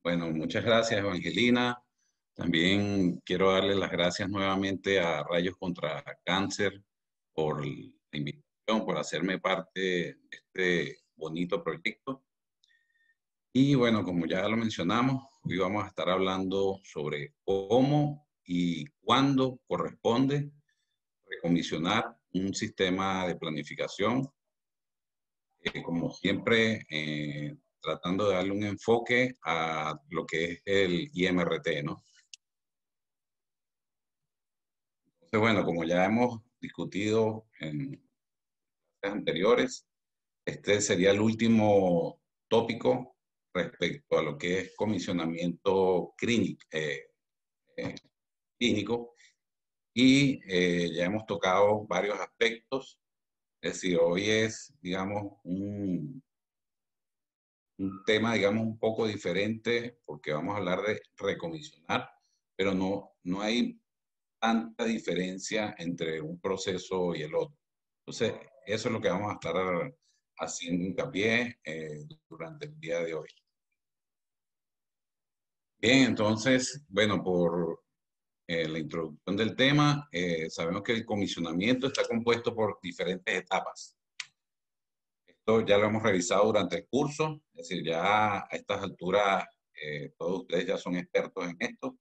Bueno, muchas gracias, Evangelina. También quiero darle las gracias nuevamente a Rayos contra Cáncer por la invitación, por hacerme parte de este bonito proyecto. Y bueno, como ya lo mencionamos, hoy vamos a estar hablando sobre cómo y cuándo corresponde recomisionar un sistema de planificación, como siempre, tratando de darle un enfoque a lo que es el IMRT, ¿no? Entonces, bueno, como ya hemos discutido en clases anteriores, este sería el último tópico respecto a lo que es comisionamiento eh, clínico y ya hemos tocado varios aspectos. Es decir, hoy es, digamos, un tema, digamos, un poco diferente porque vamos a hablar de recomisionar, pero no hay tanta diferencia entre un proceso y el otro. Entonces, eso es lo que vamos a estar haciendo hincapié durante el día de hoy. Bien, entonces, bueno, por la introducción del tema, sabemos que el comisionamiento está compuesto por diferentes etapas. Esto ya lo hemos revisado durante el curso, es decir, ya a estas alturas todos ustedes ya son expertos en esto,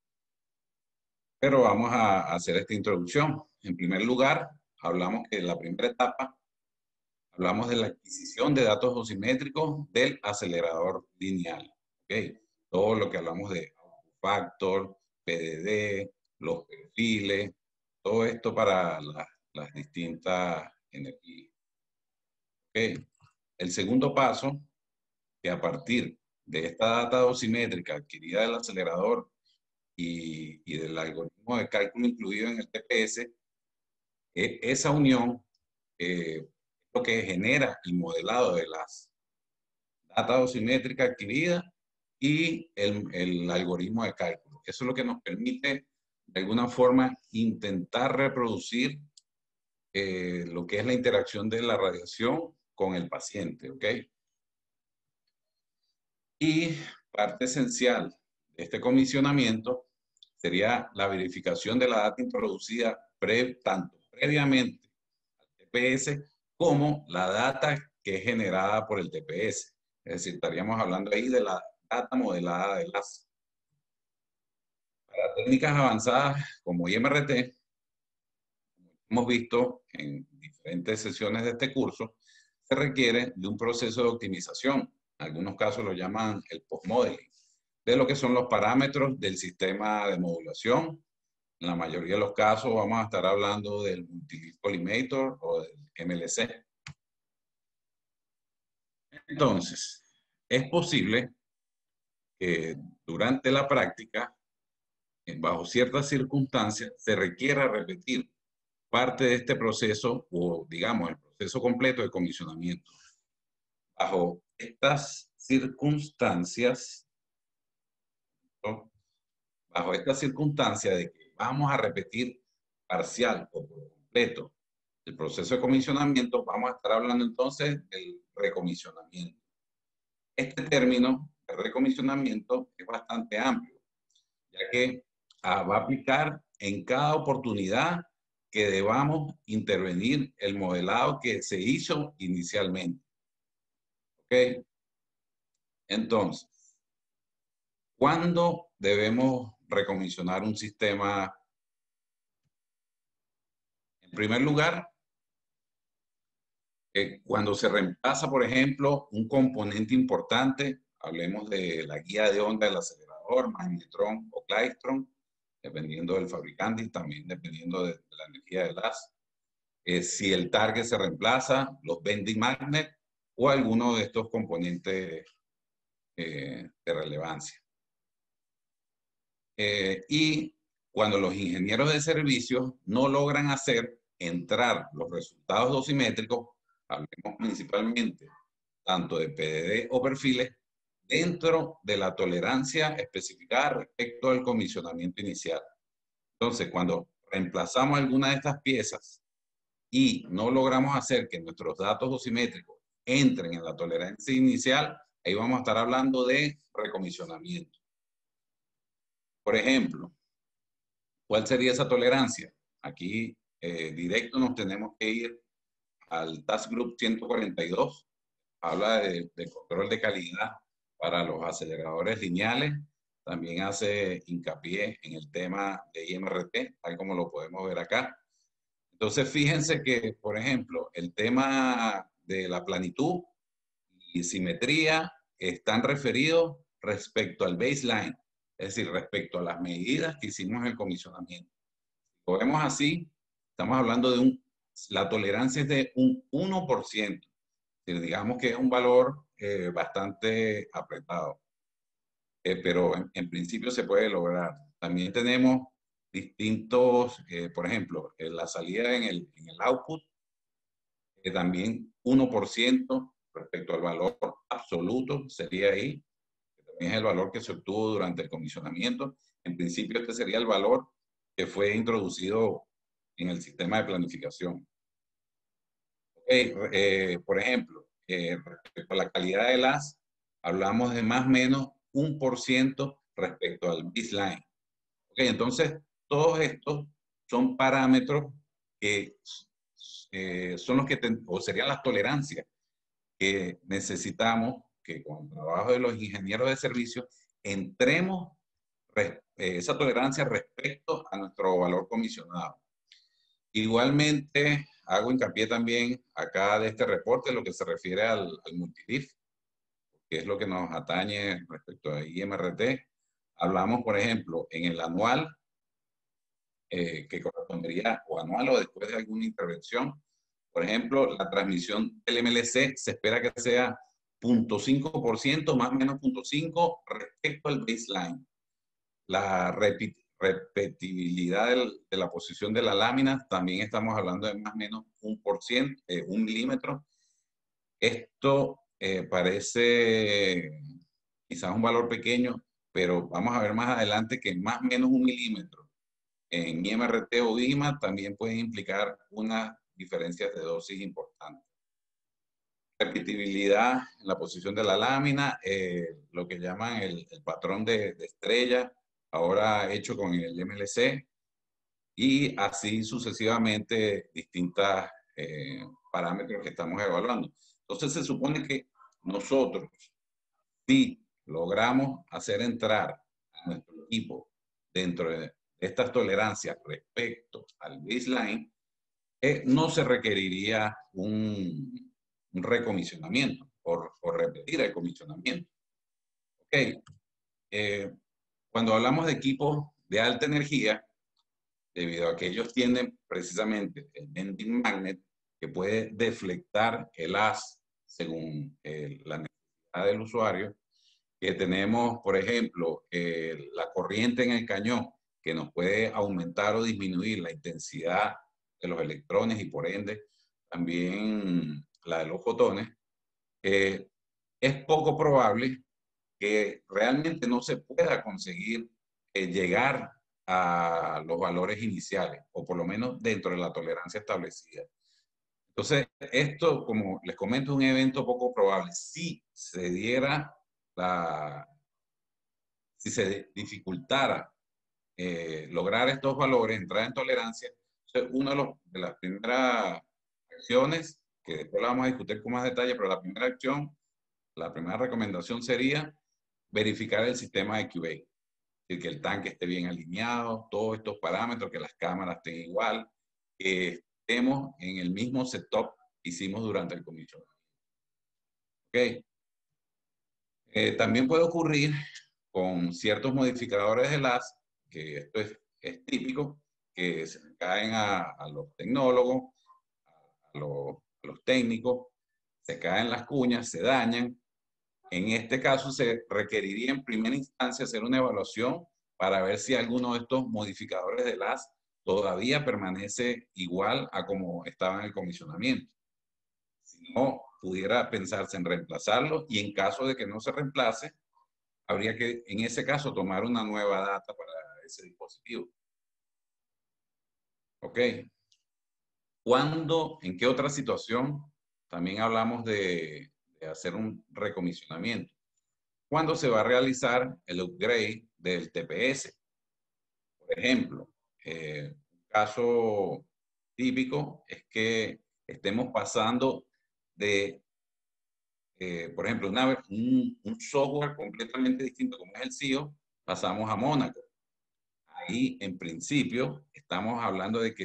pero vamos a hacer esta introducción. En primer lugar, hablamos que la primera etapa, hablamos de la adquisición de datos dosimétricos del acelerador lineal. ¿Okay? Todo lo que hablamos de factor, PDD, los perfiles, todo esto para las distintas energías. ¿Okay? El segundo paso, que a partir de esta data dosimétrica adquirida del acelerador y del algoritmo de cálculo incluido en el TPS, esa unión es lo que genera el modelado de las data dosimétrica adquirida y el algoritmo de cálculo. Eso es lo que nos permite, de alguna forma, intentar reproducir lo que es la interacción de la radiación con el paciente, ¿ok? Y parte esencial de este comisionamiento sería la verificación de la data introducida tanto previamente al TPS como la data que es generada por el TPS. Es decir, estaríamos hablando ahí de la data modelada de las. Para técnicas avanzadas como IMRT, hemos visto en diferentes sesiones de este curso, se requiere de un proceso de optimización. En algunos casos lo llaman el post-modeling, de lo que son los parámetros del sistema de modulación. En la mayoría de los casos vamos a estar hablando del Multi-Leaf Collimator o del MLC. Entonces, es posible que durante la práctica, bajo ciertas circunstancias, se requiera repetir parte de este proceso o, digamos, el proceso completo de comisionamiento. Bajo estas circunstancias, ¿no? Bajo esta circunstancia de que vamos a repetir parcial o por completo el proceso de comisionamiento, vamos a estar hablando entonces del recomisionamiento. Este término de recomisionamiento es bastante amplio, ya que va a aplicar en cada oportunidad que debamos intervenir el modelado que se hizo inicialmente. ¿Ok? Entonces, ¿cuándo debemos recomisionar un sistema? En primer lugar, cuando se reemplaza, por ejemplo, un componente importante, hablemos de la guía de onda del acelerador, magnetron o klystron, dependiendo del fabricante y también dependiendo de la energía del haz. Si el target se reemplaza, los bending magnet o alguno de estos componentes de relevancia. Y cuando los ingenieros de servicios no logran hacer entrar los resultados dosimétricos, hablemos principalmente tanto de PDD o perfiles, dentro de la tolerancia especificada respecto al comisionamiento inicial. Entonces, cuando reemplazamos alguna de estas piezas y no logramos hacer que nuestros datos dosimétricos entren en la tolerancia inicial, ahí vamos a estar hablando de recomisionamiento. Por ejemplo, ¿cuál sería esa tolerancia? Aquí directo nos tenemos que ir al Task Group 142. Habla de control de calidad para los aceleradores lineales. También hace hincapié en el tema de IMRT, tal como lo podemos ver acá. Entonces, fíjense que, por ejemplo, el tema de la planitud y simetría están referidos respecto al baseline, es decir, respecto a las medidas que hicimos en el comisionamiento. Si lo vemos así, estamos hablando de la tolerancia es de un 1%. Digamos que es un valor bastante apretado, pero en principio se puede lograr. También tenemos distintos, por ejemplo, la salida en el output, también 1% respecto al valor absoluto sería ahí, que también es el valor que se obtuvo durante el comisionamiento. En principio este sería el valor que fue introducido en el sistema de planificación. Por ejemplo, respecto a la calidad de las, hablamos de más o menos 1% respecto al baseline. Entonces, todos estos son parámetros que son los que o serían las tolerancias que necesitamos que con el trabajo de los ingenieros de servicio entremos esa tolerancia respecto a nuestro valor comisionado. Igualmente, hago hincapié también acá de este reporte lo que se refiere al multilift, que es lo que nos atañe respecto a IMRT. Hablamos, por ejemplo, en el anual, que correspondería o anual o después de alguna intervención. Por ejemplo, la transmisión del MLC se espera que sea 0.5%, más o menos 0.5% respecto al baseline. La repetibilidad de la posición de la lámina, también estamos hablando de más o menos 1%, 1 milímetro. Esto parece quizás un valor pequeño, pero vamos a ver más adelante que más o menos 1 milímetro en IMRT o IMA también pueden implicar unas diferencias de dosis importantes. Repetibilidad en la posición de la lámina, lo que llaman el patrón de estrella, ahora hecho con el MLC, y así sucesivamente distintas parámetros que estamos evaluando. Entonces se supone que nosotros, si logramos hacer entrar a nuestro equipo dentro de estas tolerancias respecto al baseline, no se requeriría un recomisionamiento o repetir el comisionamiento. Ok, cuando hablamos de equipos de alta energía, debido a que ellos tienen precisamente el bending magnet que puede deflectar el haz según la necesidad del usuario, que tenemos, por ejemplo, la corriente en el cañón, que nos puede aumentar o disminuir la intensidad de los electrones y por ende también la de los fotones, es poco probable que realmente no se pueda conseguir llegar a los valores iniciales, o por lo menos dentro de la tolerancia establecida. Entonces, esto, como les comento, es un evento poco probable. Si se diera si se dificultara lograr estos valores, entrar en tolerancia, una de las primeras acciones, que después la vamos a discutir con más detalle, pero la primera acción, la primera recomendación sería verificar el sistema de QA. Es decir, que el tanque esté bien alineado, todos estos parámetros, que las cámaras estén igual, que estemos en el mismo setup que hicimos durante el comisionamiento. Ok. También puede ocurrir con ciertos modificadores de LAS, que esto es típico, que se caen a los tecnólogos, a los técnicos, se caen las cuñas, se dañan. En este caso se requeriría en primera instancia hacer una evaluación para ver si alguno de estos modificadores de LAS todavía permanece igual a como estaba en el comisionamiento. Si no, pudiera pensarse en reemplazarlo y en caso de que no se reemplace, habría que, en ese caso, tomar una nueva data para ese dispositivo. Ok. ¿Cuándo, en qué otra situación? También hablamos de hacer un recomisionamiento. ¿Cuándo se va a realizar el upgrade del TPS? Por ejemplo, un caso típico es que estemos pasando de, por ejemplo, un software completamente distinto como es el CIO, pasamos a Mónaco. Ahí, en principio, estamos hablando de que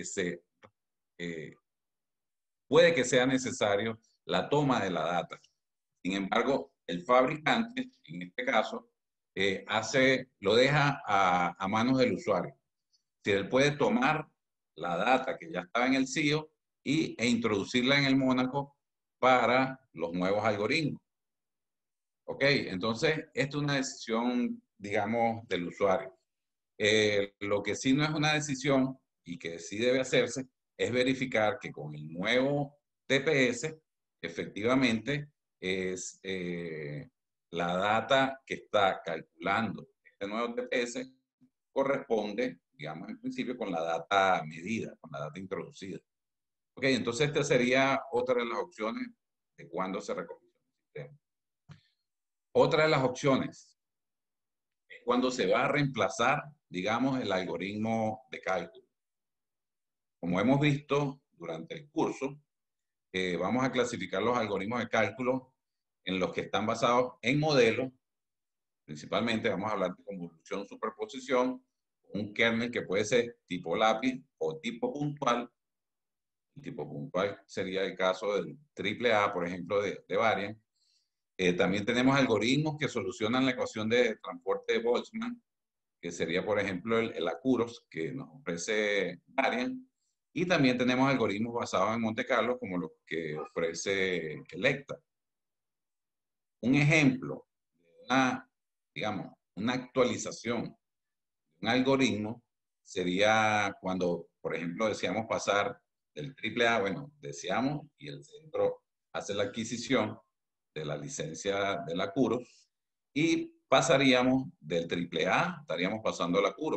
puede que sea necesario la toma de la data. Sin embargo, el fabricante, en este caso, lo deja a manos del usuario. Si él puede tomar la data que ya estaba en el CIO e introducirla en el Mónaco para los nuevos algoritmos. ¿Ok? Entonces, esto es una decisión, digamos, del usuario. Lo que sí no es una decisión y que sí debe hacerse es verificar que con el nuevo TPS, efectivamente, es la data que está calculando este nuevo TPS corresponde, digamos, en principio, con la data medida, con la data introducida. Ok, entonces esta sería otra de las opciones de cuándo se recomienda el sistema. Otra de las opciones es cuando se va a reemplazar, digamos, el algoritmo de cálculo. Como hemos visto durante el curso, vamos a clasificar los algoritmos de cálculo en los que están basados en modelos. Principalmente vamos a hablar de convolución, superposición, un kernel que puede ser tipo lápiz o tipo puntual. El tipo puntual sería el caso del AAA, por ejemplo, de Varian. También tenemos algoritmos que solucionan la ecuación de transporte de Boltzmann, que sería, por ejemplo, el Acuros, que nos ofrece Varian. Y también tenemos algoritmos basados en Monte Carlo, como los que ofrece Electa. Un ejemplo de digamos, una actualización de un algoritmo sería cuando, por ejemplo, deseamos pasar del AAA, bueno, deseamos y el centro hace la adquisición de la licencia de la Curos y pasaríamos del AAA, estaríamos pasando a la Curos.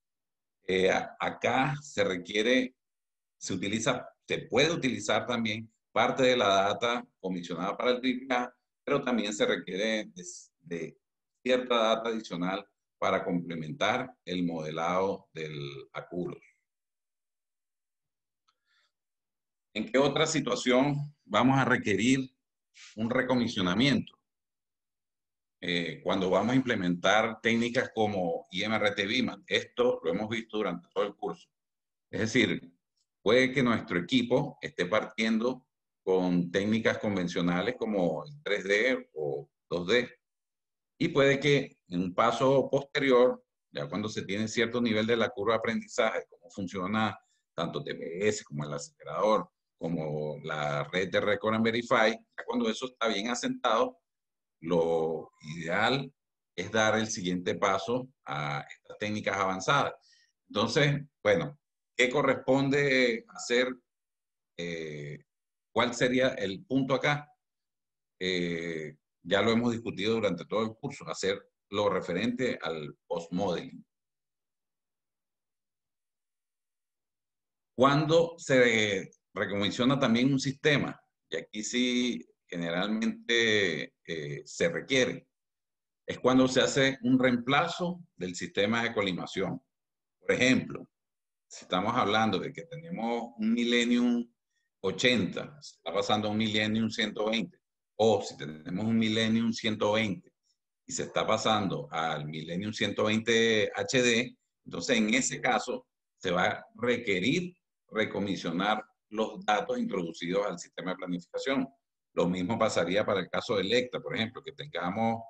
Acá se puede utilizar también parte de la data comisionada para el AAA, pero también se requiere de cierta data adicional para complementar el modelado del Acuros. ¿En qué otra situación vamos a requerir un recomisionamiento? Cuando vamos a implementar técnicas como IMRT-BIMAN. Esto lo hemos visto durante todo el curso. Es decir, puede que nuestro equipo esté partiendo con técnicas convencionales como el 3D o 2D. Y puede que en un paso posterior, ya cuando se tiene cierto nivel de la curva de aprendizaje, cómo funciona tanto TPS como el acelerador, como la red de Record and Verify, ya cuando eso está bien asentado, lo ideal es dar el siguiente paso a estas técnicas avanzadas. Entonces, bueno, ¿qué corresponde hacer? ¿Cuál sería el punto acá? Ya lo hemos discutido durante todo el curso, hacer lo referente al post-modeling. ¿Cuándo se recomisiona también un sistema? Y aquí sí, generalmente se requiere. Es cuando se hace un reemplazo del sistema de colimación. Por ejemplo, si estamos hablando de que tenemos un Millennium 80, se está pasando a un Millennium 120, o si tenemos un Millennium 120 y se está pasando al Millennium 120 HD, entonces en ese caso se va a requerir recomisionar los datos introducidos al sistema de planificación. Lo mismo pasaría para el caso de Electa, por ejemplo, que tengamos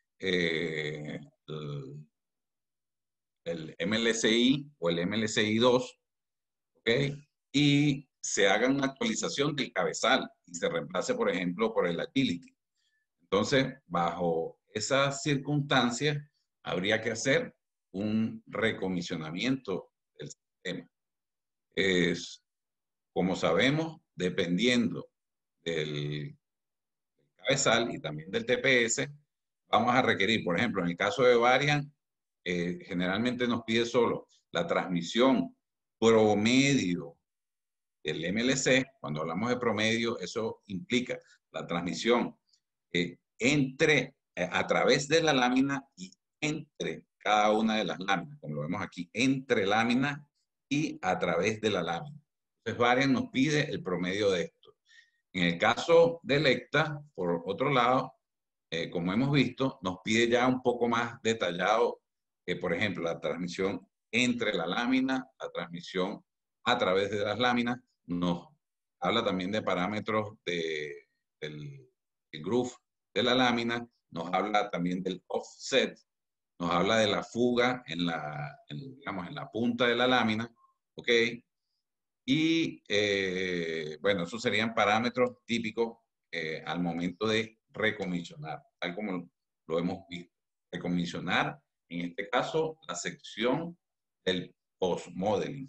el MLCI o el MLCI 2, ¿ok? Y se haga una actualización del cabezal y se reemplace, por ejemplo, por el Agility. Entonces, bajo esas circunstancias, habría que hacer un recomisionamiento del sistema. Como sabemos, dependiendo del cabezal y también del TPS, vamos a requerir, por ejemplo, en el caso de Varian, generalmente nos pide solo la transmisión promedio del MLC. Cuando hablamos de promedio, eso implica la transmisión a través de la lámina y entre cada una de las láminas, como lo vemos aquí, entre lámina y a través de la lámina. Entonces, Varian nos pide el promedio de esto. En el caso de Lecta, por otro lado, como hemos visto, nos pide ya un poco más detallado, por ejemplo, la transmisión entre la lámina, la transmisión a través de las láminas, nos habla también de parámetros del groove de la lámina, nos habla también del offset, nos habla de la fuga digamos, en la punta de la lámina, ¿ok? Y bueno, esos serían parámetros típicos al momento de recomisionar, tal como lo hemos visto. Recomisionar, en este caso, la sección del post-modeling.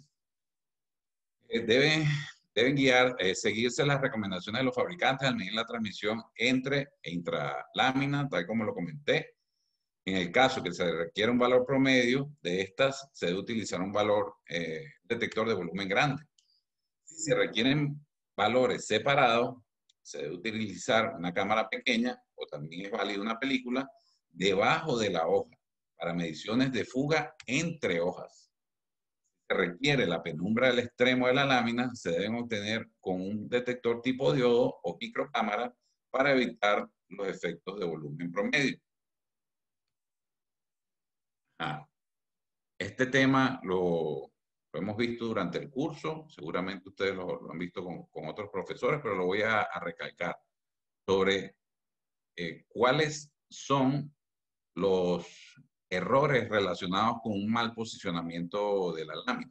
Deben seguirse las recomendaciones de los fabricantes al medir la transmisión entre e intralámina, tal como lo comenté. En el caso que se requiera un valor promedio de estas, se debe utilizar un valor detector de volumen grande. Si se requieren valores separados, se debe utilizar una cámara pequeña o también es válida una película debajo de la hoja para mediciones de fuga entre hojas. Si se requiere la penumbra del extremo de la lámina, se deben obtener con un detector tipo diodo o microcámara para evitar los efectos de volumen promedio. Este tema lo hemos visto durante el curso, seguramente ustedes lo han visto con otros profesores, pero lo voy a recalcar sobre cuáles son los errores relacionados con un mal posicionamiento de la lámina.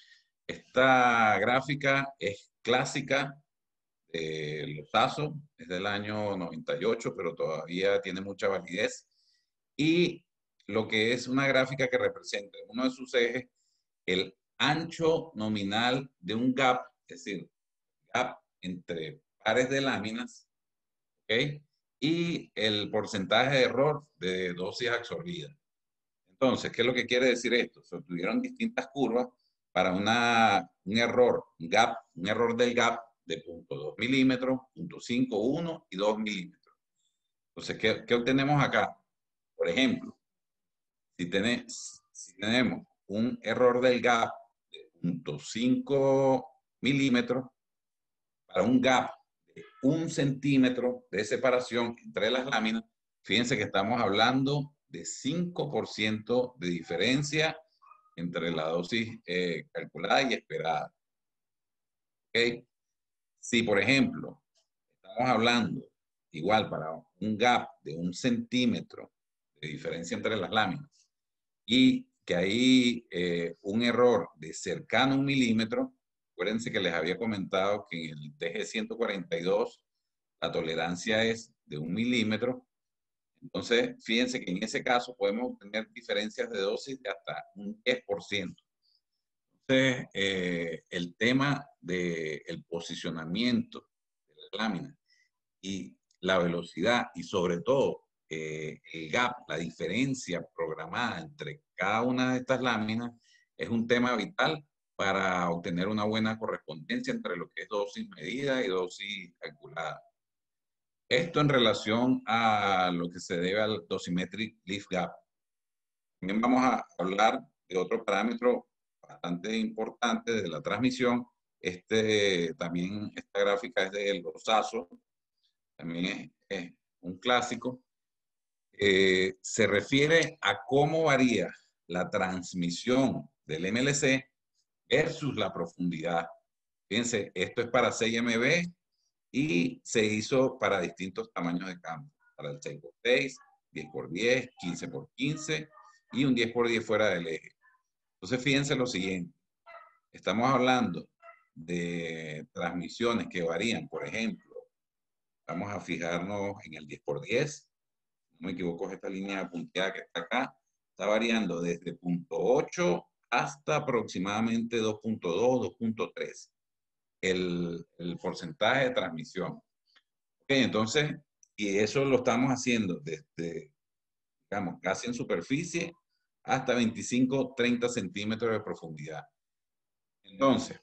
Esta gráfica es clásica de Lozazo, es del año 98, pero todavía tiene mucha validez. Y lo que es una gráfica que representa uno de sus ejes, el ancho nominal de un gap, es decir, gap entre pares de láminas, ¿ok? Y el porcentaje de error de dosis absorbida. Entonces, ¿qué es lo que quiere decir esto? Se obtuvieron distintas curvas para un error del gap de 0.2 milímetros, 0.51 y 2 milímetros. Entonces, ¿qué obtenemos acá? Por ejemplo, si tenemos un error del gap de 0.5 milímetros para un gap de 1 centímetro de separación entre las láminas, fíjense que estamos hablando de 5% de diferencia entre la dosis calculada y esperada. ¿Okay? Si, por ejemplo, estamos hablando igual para un gap de 1 centímetro de diferencia entre las láminas y que hay un error de cercano a 1 milímetro, acuérdense que les había comentado que en el TG142 la tolerancia es de 1 milímetro. Entonces, fíjense que en ese caso podemos tener diferencias de dosis de hasta un 10%. Entonces, el tema del posicionamiento de la lámina y la velocidad y sobre todo el gap, la diferencia programada entre cada una de estas láminas es un tema vital para obtener una buena correspondencia entre lo que es dosis medida y dosis calculada. Esto en relación a lo que se debe al dosimetric lift gap. También vamos a hablar de otro parámetro bastante importante de la transmisión. También esta gráfica es de Lozazo, también es un clásico. Se refiere a cómo varía la transmisión del MLC versus la profundidad. Fíjense, esto es para 6 MB y se hizo para distintos tamaños de campo, para el 6x6, 10x10, 15x15 y un 10x10 fuera del eje. Entonces, fíjense lo siguiente. Estamos hablando de transmisiones que varían, por ejemplo, vamos a fijarnos en el 10x10. No me equivoco, es esta línea punteada que está acá. Está variando desde 0.8 hasta aproximadamente 2.2, 2.3. El porcentaje de transmisión. Okay, entonces, y eso lo estamos haciendo desde, digamos, casi en superficie hasta 25, 30 centímetros de profundidad. Entonces,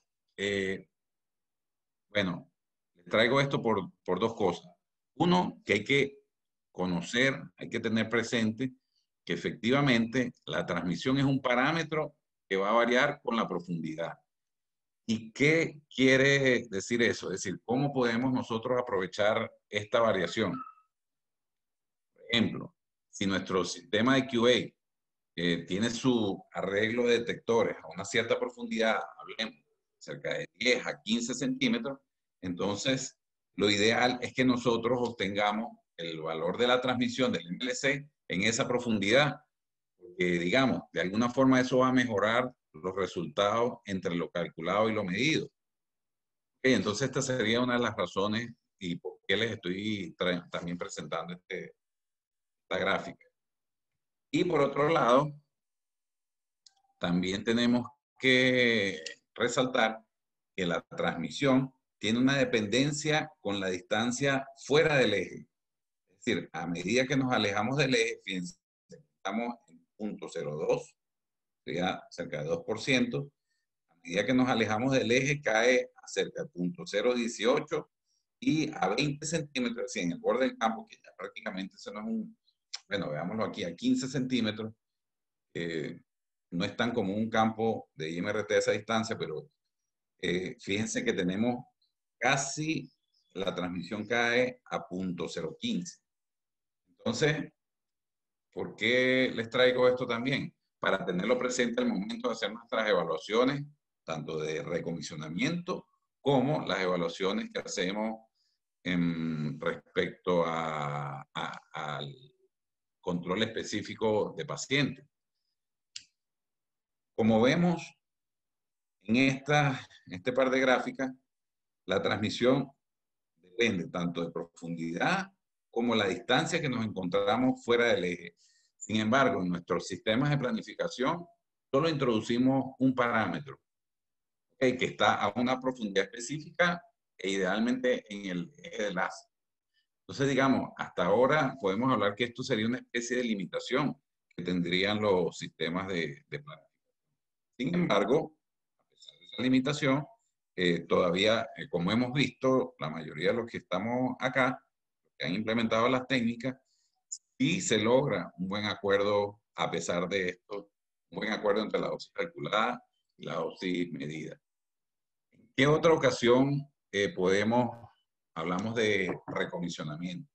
bueno, les traigo esto por dos cosas. Uno, que hay que conocer, hay que tener presente que efectivamente la transmisión es un parámetro que va a variar con la profundidad. ¿Y qué quiere decir eso? Es decir, ¿cómo podemos nosotros aprovechar esta variación? Por ejemplo, si nuestro sistema de QA tiene su arreglo de detectores a una cierta profundidad, hablemos, cerca de 10 a 15 centímetros, entonces lo ideal es que nosotros obtengamos el valor de la transmisión del MLC en esa profundidad, porque digamos, de alguna forma eso va a mejorar los resultados entre lo calculado y lo medido. Okay, entonces esta sería una de las razones y por qué les estoy también presentando esta gráfica. Y por otro lado, también tenemos que resaltar que la transmisión tiene una dependencia con la distancia fuera del eje. Es decir, a medida que nos alejamos del eje, fíjense, estamos en 0.02, sería cerca de 2%. A medida que nos alejamos del eje, cae a cerca de 0.018 y a 20 centímetros, así en el borde del campo, que ya prácticamente eso no es un, bueno, veámoslo aquí, a 15 centímetros, no es tan como un campo de IMRT a esa distancia, pero fíjense que tenemos casi, la transmisión cae a 0.015. Entonces, ¿por qué les traigo esto también? Para tenerlo presente al momento de hacer nuestras evaluaciones, tanto de recomisionamiento como las evaluaciones que hacemos respecto al control específico de pacientes. Como vemos en este par de gráficas, la transmisión depende tanto de profundidad como la distancia que nos encontramos fuera del eje. Sin embargo, en nuestros sistemas de planificación solo introducimos un parámetro, ¿okay?, que está a una profundidad específica e idealmente en el eje del ACE. Entonces, digamos, hasta ahora podemos hablar que esto sería una especie de limitación que tendrían los sistemas de planificación. Sin embargo, a pesar de esa limitación, todavía, como hemos visto, la mayoría de los que estamos acá, que han implementado las técnicas, y se logra un buen acuerdo a pesar de esto, un buen acuerdo entre la dosis calculada y la dosis medida. ¿En qué otra ocasión hablamos de recomisionamiento?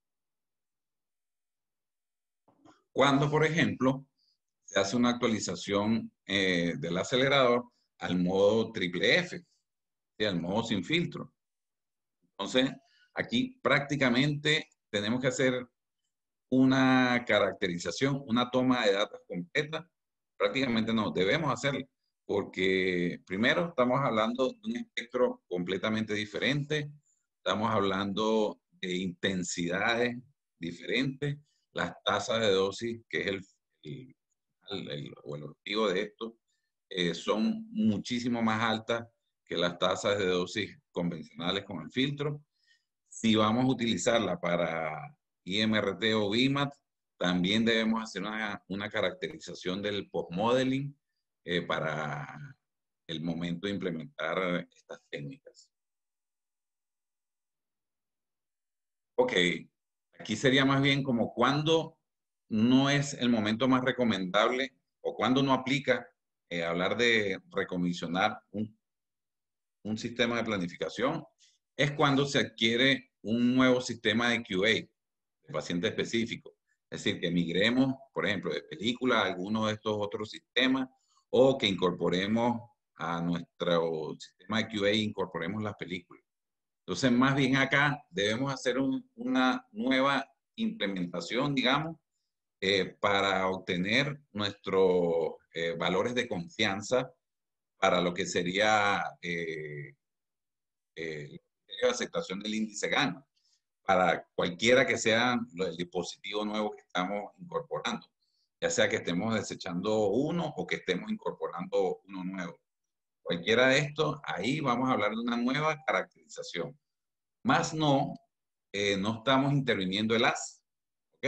Cuando, por ejemplo, se hace una actualización del acelerador al modo triple F, al modo sin filtro. Entonces, aquí prácticamente tenemos que hacer una caracterización, una toma de datos completa. Prácticamente no, debemos hacerlo, porque primero estamos hablando de un espectro completamente diferente, estamos hablando de intensidades diferentes, las tasas de dosis, que es el objetivo de esto, son muchísimo más altas que las tasas de dosis convencionales con el filtro. Si vamos a utilizarla para IMRT o BIMAT, también debemos hacer una caracterización del post-modeling para el momento de implementar estas técnicas. Ok, aquí sería más bien como cuando no es el momento más recomendable o cuando no aplica hablar de recomisionar un sistema de planificación, es cuando se adquiere un nuevo sistema de QA, de paciente específico. Es decir, que migremos, por ejemplo, de película a alguno de estos otros sistemas o que incorporemos a nuestro sistema de QA, incorporemos las películas. Entonces, más bien acá debemos hacer una nueva implementación, digamos, para obtener nuestros valores de confianza para lo que sería la aceptación del índice GAN, para cualquiera que sea el dispositivo nuevo que estamos incorporando, ya sea que estemos desechando uno o que estemos incorporando uno nuevo. Cualquiera de estos, ahí vamos a hablar de una nueva caracterización. Más no, no estamos interviniendo el AS. ¿Ok?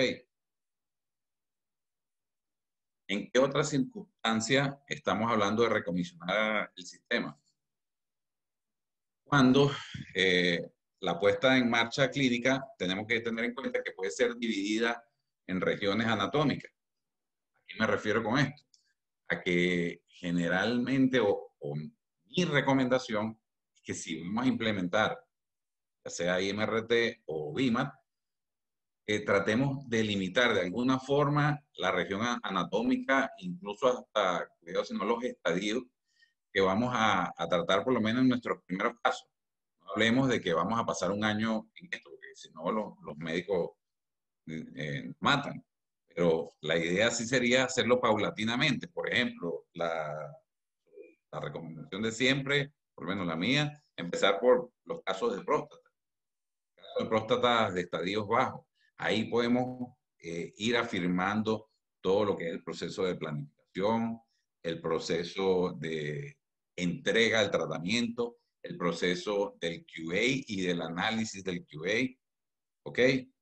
¿En qué otra circunstancia estamos hablando de recomisionar el sistema? Cuando la puesta en marcha clínica tenemos que tener en cuenta que puede ser dividida en regiones anatómicas. ¿A qué me refiero con esto? A que generalmente, o mi recomendación, es que si vamos a implementar, ya sea IMRT o BIMAT, tratemos de limitar de alguna forma la región anatómica, incluso hasta, cuidado, si no los estadios que vamos a tratar por lo menos en nuestros primeros casos. No hablemos de que vamos a pasar un año en esto, porque si no los médicos matan. Pero la idea sí sería hacerlo paulatinamente. Por ejemplo, la recomendación de siempre, por lo menos la mía, empezar por los casos de próstata. Casos de próstata de estadios bajos. Ahí podemos ir afirmando todo lo que es el proceso de planificación, el proceso de entrega del tratamiento, el proceso del QA y del análisis del QA, ¿ok?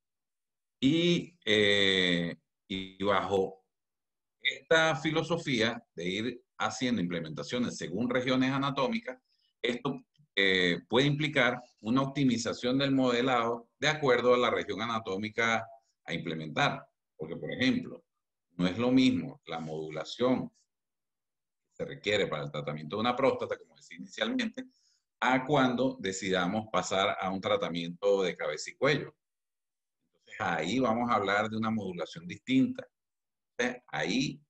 Y bajo esta filosofía de ir haciendo implementaciones según regiones anatómicas, esto puede implicar una optimización del modelado de acuerdo a la región anatómica a implementar. Porque, por ejemplo, no es lo mismo la modulación que se requiere para el tratamiento de una próstata, como decía inicialmente, a cuando decidamos pasar a un tratamiento de cabeza y cuello. Entonces, ahí vamos a hablar de una modulación distinta. Entonces, ahí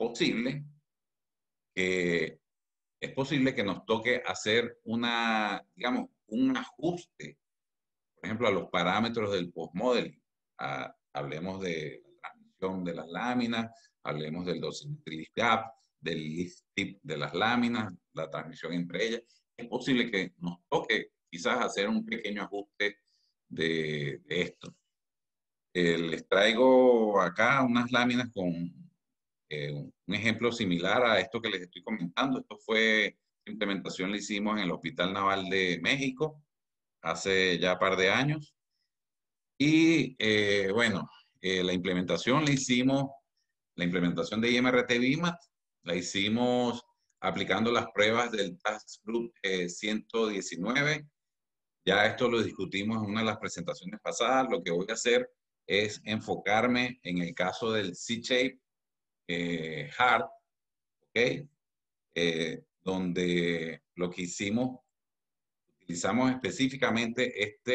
que es posible que nos toque hacer digamos, un ajuste, por ejemplo, a los parámetros del postmodeling. Hablemos de la transmisión de las láminas, hablemos del dosimetry lift gap, del lift tip de las láminas, la transmisión entre ellas. Es posible que nos toque quizás hacer un pequeño ajuste de esto. Les traigo acá unas láminas con un ejemplo similar a esto que les estoy comentando. Esto fue, implementación la hicimos en el Hospital Naval de México hace ya un par de años. Y bueno, la implementación la implementación de IMRT BIMAT, la hicimos aplicando las pruebas del Task Group 119. Ya esto lo discutimos en una de las presentaciones pasadas. Lo que voy a hacer es enfocarme en el caso del C-Shape Heart, ¿ok? Donde lo que utilizamos específicamente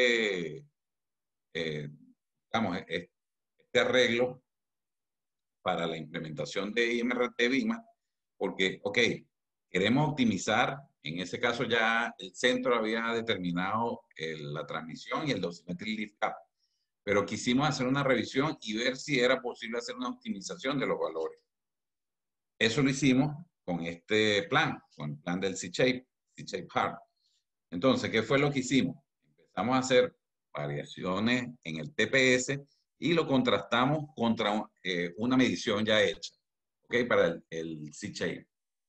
digamos, este arreglo para la implementación de IMRT BIMA, porque, ok, queremos optimizar, en ese caso ya el centro había determinado la transmisión y el dosimetry lift cap, pero quisimos hacer una revisión y ver si era posible hacer una optimización de los valores. Eso lo hicimos con este plan, con el plan del C-Shape Heart. Entonces, ¿qué fue lo que hicimos? Empezamos a hacer variaciones en el TPS y lo contrastamos contra una medición ya hecha, ¿ok? Para el C-Shape.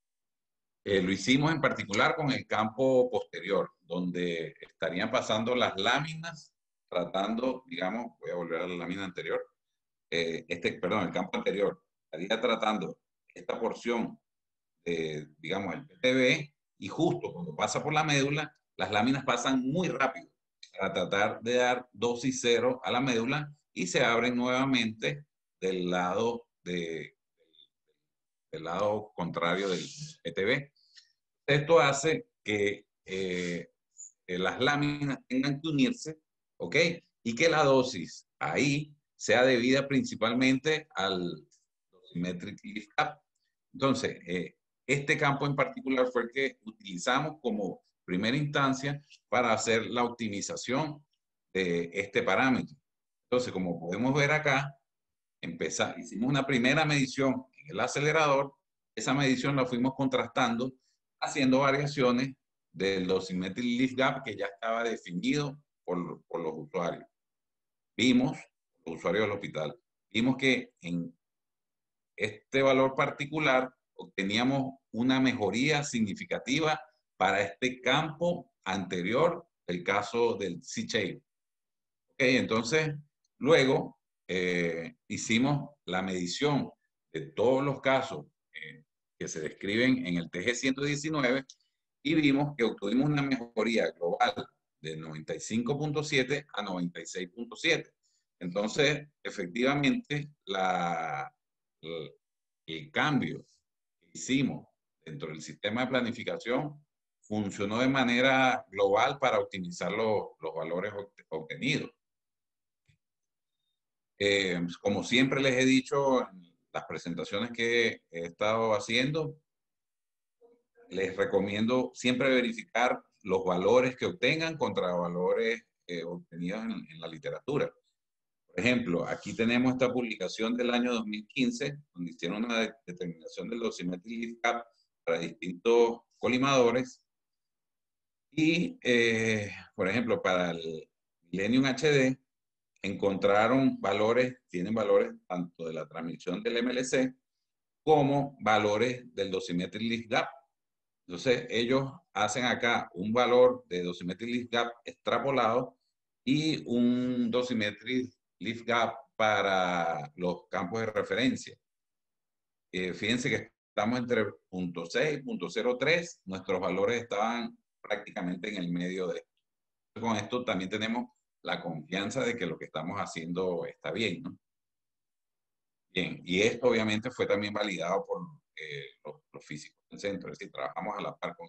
Lo hicimos en particular con el campo posterior, donde estarían pasando las láminas, tratando, digamos, voy a volver a la lámina anterior, perdón, el campo anterior, estaría tratando esta porción digamos, el PTB, y justo cuando pasa por la médula, las láminas pasan muy rápido para tratar de dar dosis cero a la médula y se abren nuevamente del lado, del lado contrario del PTB. Esto hace que las láminas tengan que unirse, ¿ok? Y que la dosis ahí sea debida principalmente al dosimetric lift cap. Entonces, este campo en particular fue el que utilizamos como primera instancia para hacer la optimización de este parámetro. Entonces, como podemos ver acá, hicimos una primera medición en el acelerador. Esa medición la fuimos contrastando, haciendo variaciones del dosimetric lift gap que ya estaba definido por los usuarios. Los usuarios del hospital, vimos que en este valor particular obteníamos una mejoría significativa para este campo anterior, el caso del C-Shape. Ok, entonces, luego hicimos la medición de todos los casos que se describen en el TG 119 y vimos que obtuvimos una mejoría global de 95.7 a 96.7. Entonces, efectivamente, el cambio que hicimos dentro del sistema de planificación funcionó de manera global para optimizar los valores obtenidos. Como siempre les he dicho en las presentaciones que he estado haciendo, les recomiendo siempre verificar los valores que obtengan contra valores obtenidos en la literatura. Por ejemplo, aquí tenemos esta publicación del año 2015, donde hicieron una determinación del dosimetric lift gap para distintos colimadores. Y, por ejemplo, para el Millennium HD, encontraron valores, tienen valores tanto de la transmisión del MLC como valores del dosimetric lift gap. Entonces, ellos hacen acá un valor de dosimetric lift gap extrapolado y un dosimetric lift gap para los campos de referencia. Fíjense que estamos entre 0.6 y 0.03. Nuestros valores estaban prácticamente en el medio de esto. Con esto también tenemos la confianza de que lo que estamos haciendo está bien, ¿no? Bien, y esto obviamente fue también validado por los físicos del centro, es decir, trabajamos a la par con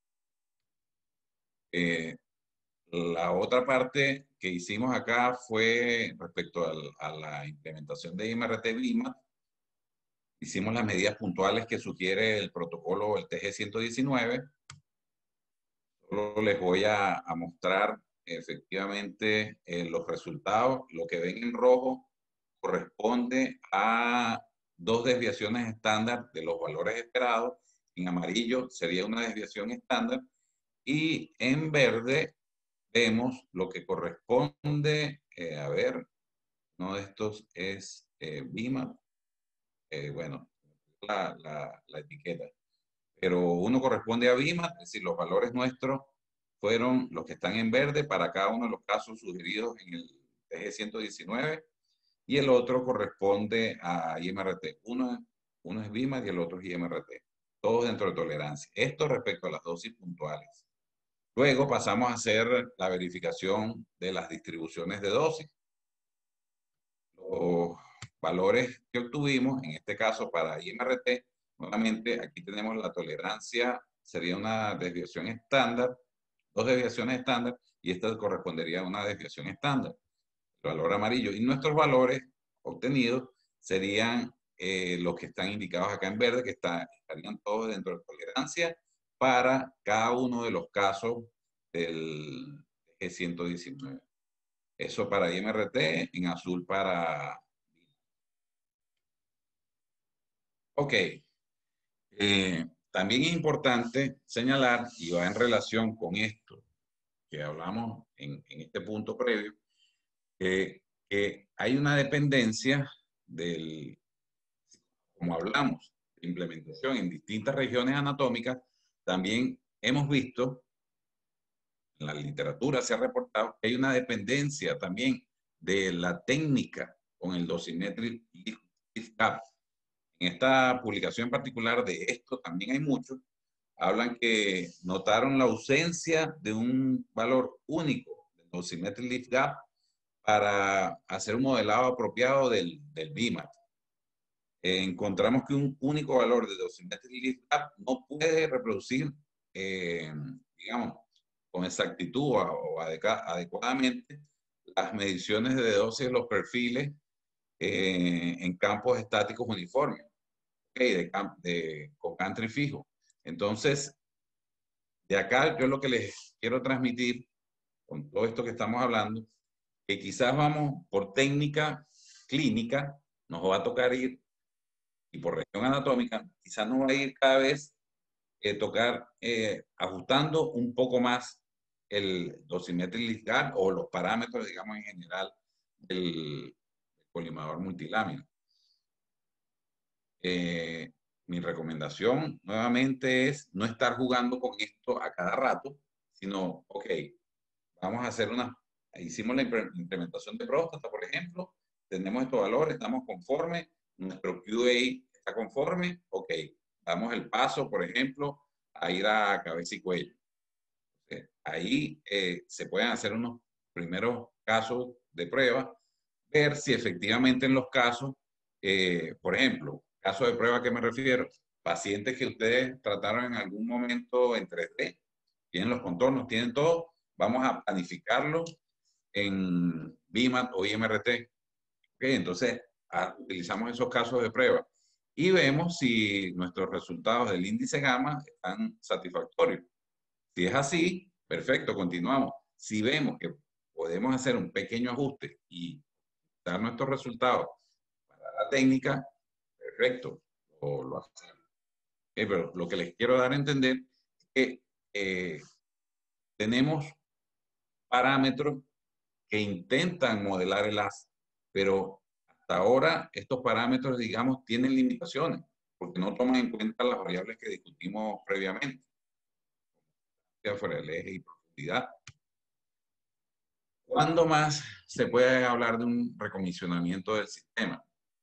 ellos. La otra parte que hicimos acá fue respecto a la implementación de IMRT-BIMAT. Hicimos las medidas puntuales que sugiere el protocolo, el TG-119. Solo les voy a mostrar efectivamente los resultados. Lo que ven en rojo corresponde a 2 desviaciones estándar de los valores esperados. En amarillo sería una desviación estándar. Y en verde vemos lo que corresponde, a ver, uno de estos es BIMAT. Bueno, la etiqueta. Pero uno corresponde a BIMAT, es decir, los valores nuestros fueron los que están en verde para cada uno de los casos sugeridos en el TG-119 y el otro corresponde a IMRT. Uno es BIMAT y el otro es IMRT. Todos dentro de tolerancia. Esto respecto a las dosis puntuales. Luego pasamos a hacer la verificación de las distribuciones de dosis. Los valores que obtuvimos, en este caso para IMRT, nuevamente aquí tenemos la tolerancia, sería una desviación estándar, 2 desviaciones estándar, y esta correspondería a una desviación estándar, el valor amarillo. Y nuestros valores obtenidos serían los que están indicados acá en verde, que estarían todos dentro de tolerancia para cada uno de los casos del G119. Eso para IMRT, en azul para... Ok. También es importante señalar, y va en relación con esto que hablamos en este punto previo, que hay una dependencia del, como hablamos, de implementación en distintas regiones anatómicas. También hemos visto, en la literatura se ha reportado, que hay una dependencia también de la técnica con el dosimetric lift gap. En esta publicación en particular de esto también hay muchos, hablan que notaron la ausencia de un valor único del dosimetric lift gap para hacer un modelado apropiado del BIMAT. Encontramos que un único valor de dosimetric lift gap no puede reproducir, digamos, con exactitud o adecuadamente las mediciones de dosis de los perfiles en campos estáticos uniformes, okay, con country fijo. Entonces, de acá yo lo que les quiero transmitir con todo esto que estamos hablando, que quizás vamos por técnica clínica, nos va a tocar ir, y por región anatómica, quizás nos va a ir cada vez tocar ajustando un poco más el dosimetric lift gap o los parámetros, digamos, en general del colimador multilámina. Mi recomendación nuevamente es no estar jugando con esto a cada rato, sino, ok, vamos a hacer hicimos la implementación de próstata, por ejemplo, tenemos estos valores, estamos conformes, nuestro QA está conforme, ok, damos el paso, por ejemplo, a ir a cabeza y cuello. Ahí se pueden hacer unos primeros casos de prueba, ver si efectivamente en los casos, por ejemplo, caso de prueba, ¿a qué me refiero? Pacientes que ustedes trataron en algún momento en 3D, tienen los contornos, tienen todo, vamos a planificarlo en BIMAT o IMRT. ¿Okay? Entonces, utilizamos esos casos de prueba y vemos si nuestros resultados del índice gamma están satisfactorios. Si es así, perfecto, continuamos. Si vemos que podemos hacer un pequeño ajuste y dar nuestros resultados para la técnica, perfecto, lo hacemos. Pero lo que les quiero dar a entender es que tenemos parámetros que intentan modelar el AS, pero hasta ahora estos parámetros, digamos, tienen limitaciones, porque no toman en cuenta las variables que discutimos previamente, fuera del eje y profundidad. ¿Cuándo más se puede hablar de un recomisionamiento del sistema?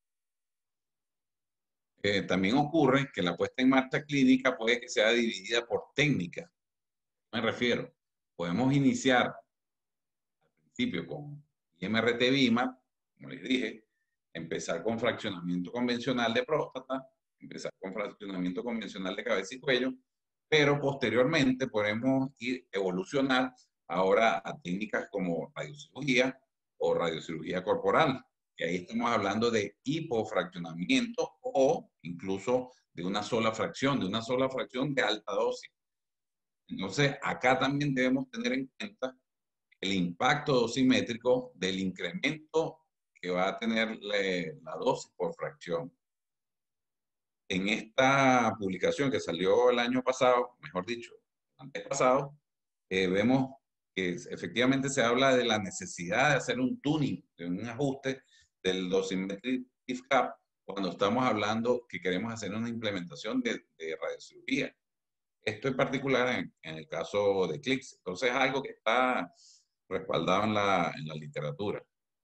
También ocurre que la puesta en marcha clínica puede que sea dividida por técnica. Me refiero, podemos iniciar al principio con IMRT BIMAP, como les dije, empezar con fraccionamiento convencional de próstata, empezar con fraccionamiento convencional de cabeza y cuello, pero posteriormente podemos evolucionar ahora a técnicas como radiocirugía o radiocirugía corporal, que ahí estamos hablando de hipofraccionamiento o incluso de una sola fracción de alta dosis. Entonces, acá también debemos tener en cuenta el impacto dosimétrico del incremento que va a tener la dosis por fracción. En esta publicación que salió el año pasado, mejor dicho, antes pasado, vemos que efectivamente se habla de la necesidad de hacer un tuning, de un ajuste del dosimetric cap cuando estamos hablando que queremos hacer una implementación de radiocirugía. Esto en particular en el caso de CLICS. Entonces es algo que está respaldado en la literatura.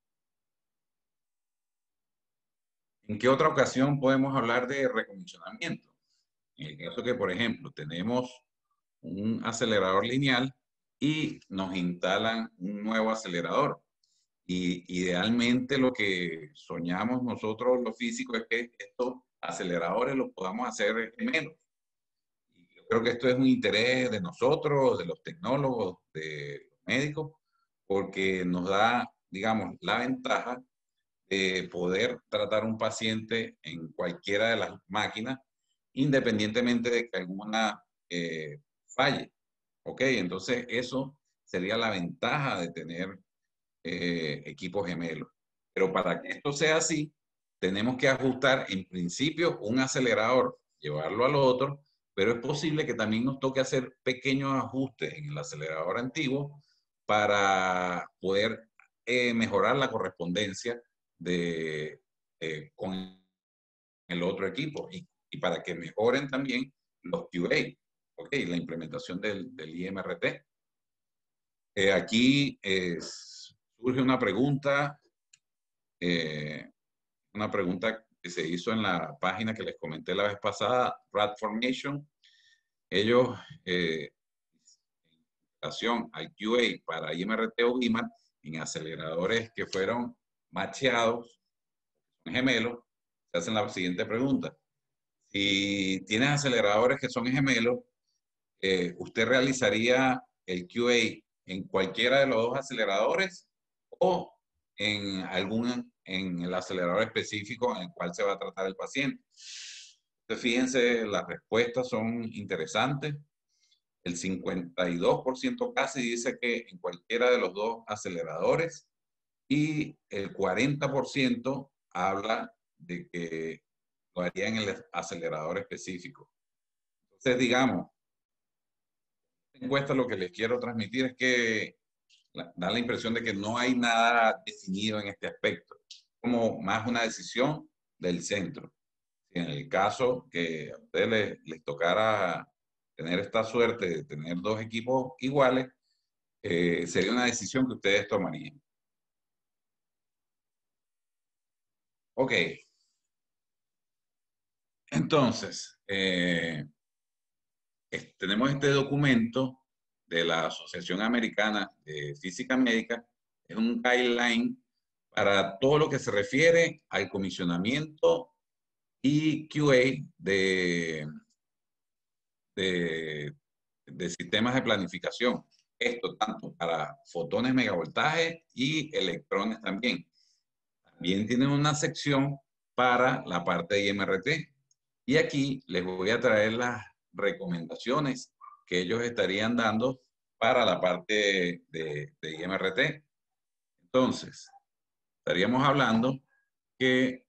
¿En qué otra ocasión podemos hablar de recomisionamiento? En el caso que, por ejemplo, tenemos un acelerador lineal y nos instalan un nuevo acelerador. Y idealmente lo que soñamos nosotros los físicos es que estos aceleradores los podamos hacer gemelos. Y yo creo que esto es un interés de nosotros, de los tecnólogos, de los médicos, porque nos da, digamos, la ventaja de poder tratar un paciente en cualquiera de las máquinas, independientemente de que alguna falle. ¿Ok? Entonces, eso sería la ventaja de tener equipos gemelos. Pero para que esto sea así, tenemos que ajustar en principio un acelerador, llevarlo al otro, pero es posible que también nos toque hacer pequeños ajustes en el acelerador antiguo para poder mejorar la correspondencia con el otro equipo y para que mejoren también los QA, ¿okay? La implementación del IMRT. Aquí surge una pregunta que se hizo en la página que les comenté la vez pasada, RadFormation. Ellos, en relación al QA para IMRT o BIMAT, en aceleradores que fueron macheados, son gemelos, se hacen la siguiente pregunta. Si tienes aceleradores que son gemelos, ¿usted realizaría el QA en cualquiera de los dos aceleradores o en el acelerador específico en el cual se va a tratar el paciente? Entonces, fíjense, las respuestas son interesantes. El 52% casi dice que en cualquiera de los dos aceleradores y el 40% habla de que lo haría en el acelerador específico. Entonces, digamos, esta encuesta lo que les quiero transmitir es que da la impresión de que no hay nada definido en este aspecto, como más una decisión del centro. En el caso que a ustedes les tocara tener esta suerte de tener dos equipos iguales, sería una decisión que ustedes tomarían. Ok. Entonces, tenemos este documento de la Asociación Americana de Física Médica. Es un guideline para todo lo que se refiere al comisionamiento y QA de sistemas de planificación. Esto tanto para fotones megavoltaje y electrones también. También tienen una sección para la parte de IMRT. Y aquí les voy a traer las recomendaciones que ellos estarían dando para la parte de IMRT. Entonces, estaríamos hablando que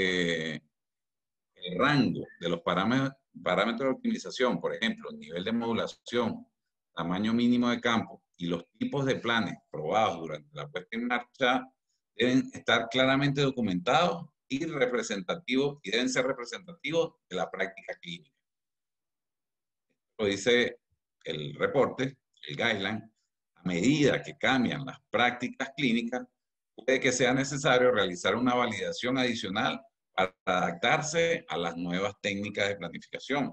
el rango de los parámetros de optimización, por ejemplo, nivel de modulación, tamaño mínimo de campo y los tipos de planes probados durante la puesta en marcha deben estar claramente documentados y representativos, y deben ser representativos de la práctica clínica. Lo dice el reporte, el guideline. A medida que cambian las prácticas clínicas, puede que sea necesario realizar una validación adicional para adaptarse a las nuevas técnicas de planificación.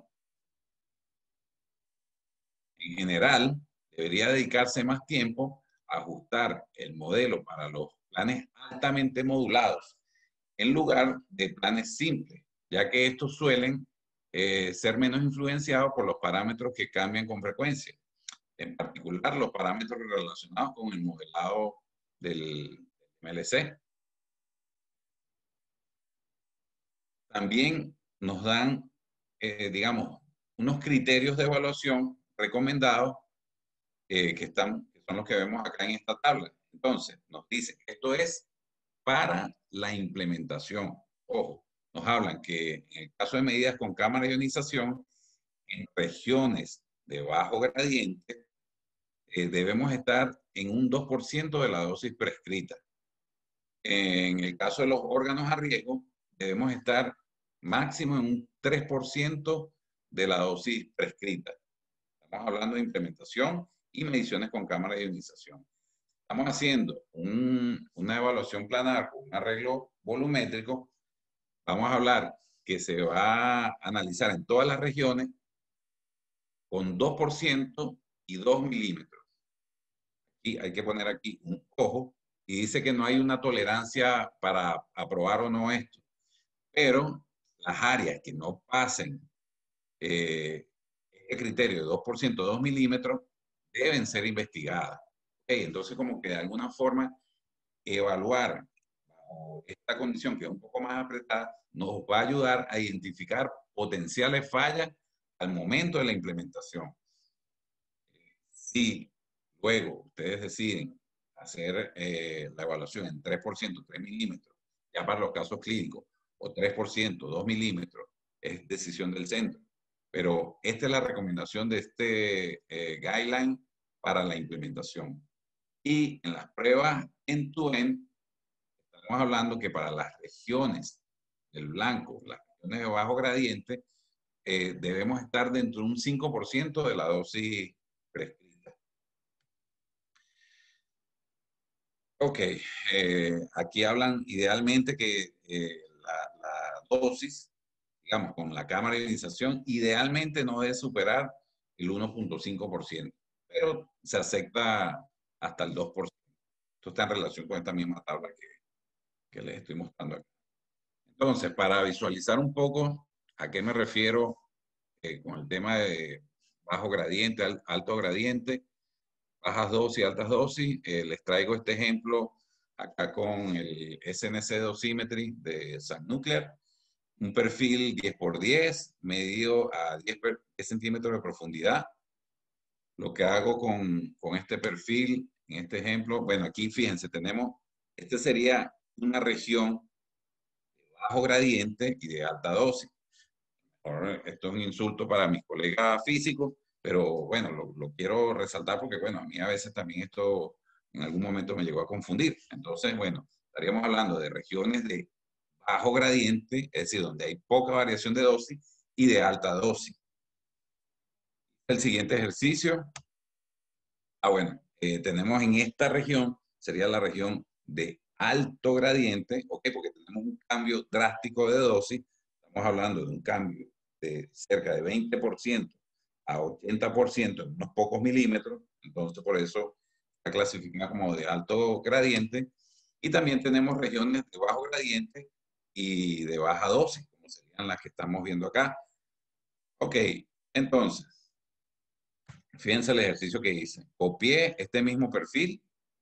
En general, debería dedicarse más tiempo a ajustar el modelo para los planes altamente modulados en lugar de planes simples, ya que estos suelen ser menos influenciados por los parámetros que cambian con frecuencia, en particular los parámetros relacionados con el modelado del MLC. También nos dan, digamos, unos criterios de evaluación recomendados que son los que vemos acá en esta tabla. Entonces, nos dice que esto es para la implementación. Ojo, nos hablan que en el caso de medidas con cámara de ionización, en regiones de bajo gradiente, debemos estar en un 2% de la dosis prescrita. En el caso de los órganos a riesgo, debemos estar máximo en un 3% de la dosis prescrita. Estamos hablando de implementación y mediciones con cámara de ionización. Estamos haciendo una evaluación planar con un arreglo volumétrico. Vamos a hablar que se va a analizar en todas las regiones con 2% y 2 milímetros. Y hay que poner aquí un ojo y dice que no hay una tolerancia para aprobar o no esto. Pero las áreas que no pasen este criterio de 2%, 2 milímetros, deben ser investigadas. Entonces, como que de alguna forma, evaluar esta condición que es un poco más apretada, nos va a ayudar a identificar potenciales fallas al momento de la implementación. Si luego ustedes deciden hacer la evaluación en 3%, 3 milímetros, ya para los casos clínicos, o 3%, 2 milímetros, es decisión del centro. Pero esta es la recomendación de este guideline para la implementación. Y en las pruebas end-to-end, estamos hablando que para las regiones del blanco, las regiones de bajo gradiente, debemos estar dentro de un 5% de la dosis prescrita. Ok, aquí hablan idealmente que la dosis, digamos, con la cámara de ionización, idealmente no debe superar el 1.5%, pero se acepta hasta el 2%. Esto está en relación con esta misma tabla que les estoy mostrando aquí. Entonces, para visualizar un poco a qué me refiero con el tema de bajo gradiente, alto gradiente, bajas dosis, altas dosis, les traigo este ejemplo acá con el SNC Dosimetry de Sun Nuclear, un perfil 10x10, medido a 10 centímetros de profundidad. Lo que hago con este perfil, en este ejemplo, bueno, aquí fíjense, tenemos, este sería una región de bajo gradiente y de alta dosis. Ahora, esto es un insulto para mis colegas físicos, pero bueno, lo quiero resaltar porque, bueno, a mí a veces también esto en algún momento me llegó a confundir. Entonces, bueno, estaríamos hablando de regiones de bajo gradiente, es decir, donde hay poca variación de dosis, y de alta dosis. El siguiente ejercicio. Bueno, tenemos en esta región, sería la región de alto gradiente, ¿ok? Porque tenemos un cambio drástico de dosis. Estamos hablando de un cambio de cerca de 20% a 80% en unos pocos milímetros. Entonces, por eso está clasificada como de alto gradiente. Y también tenemos regiones de bajo gradiente y de baja dosis, como serían las que estamos viendo acá. Ok, entonces, fíjense el ejercicio que hice. Copié este mismo perfil.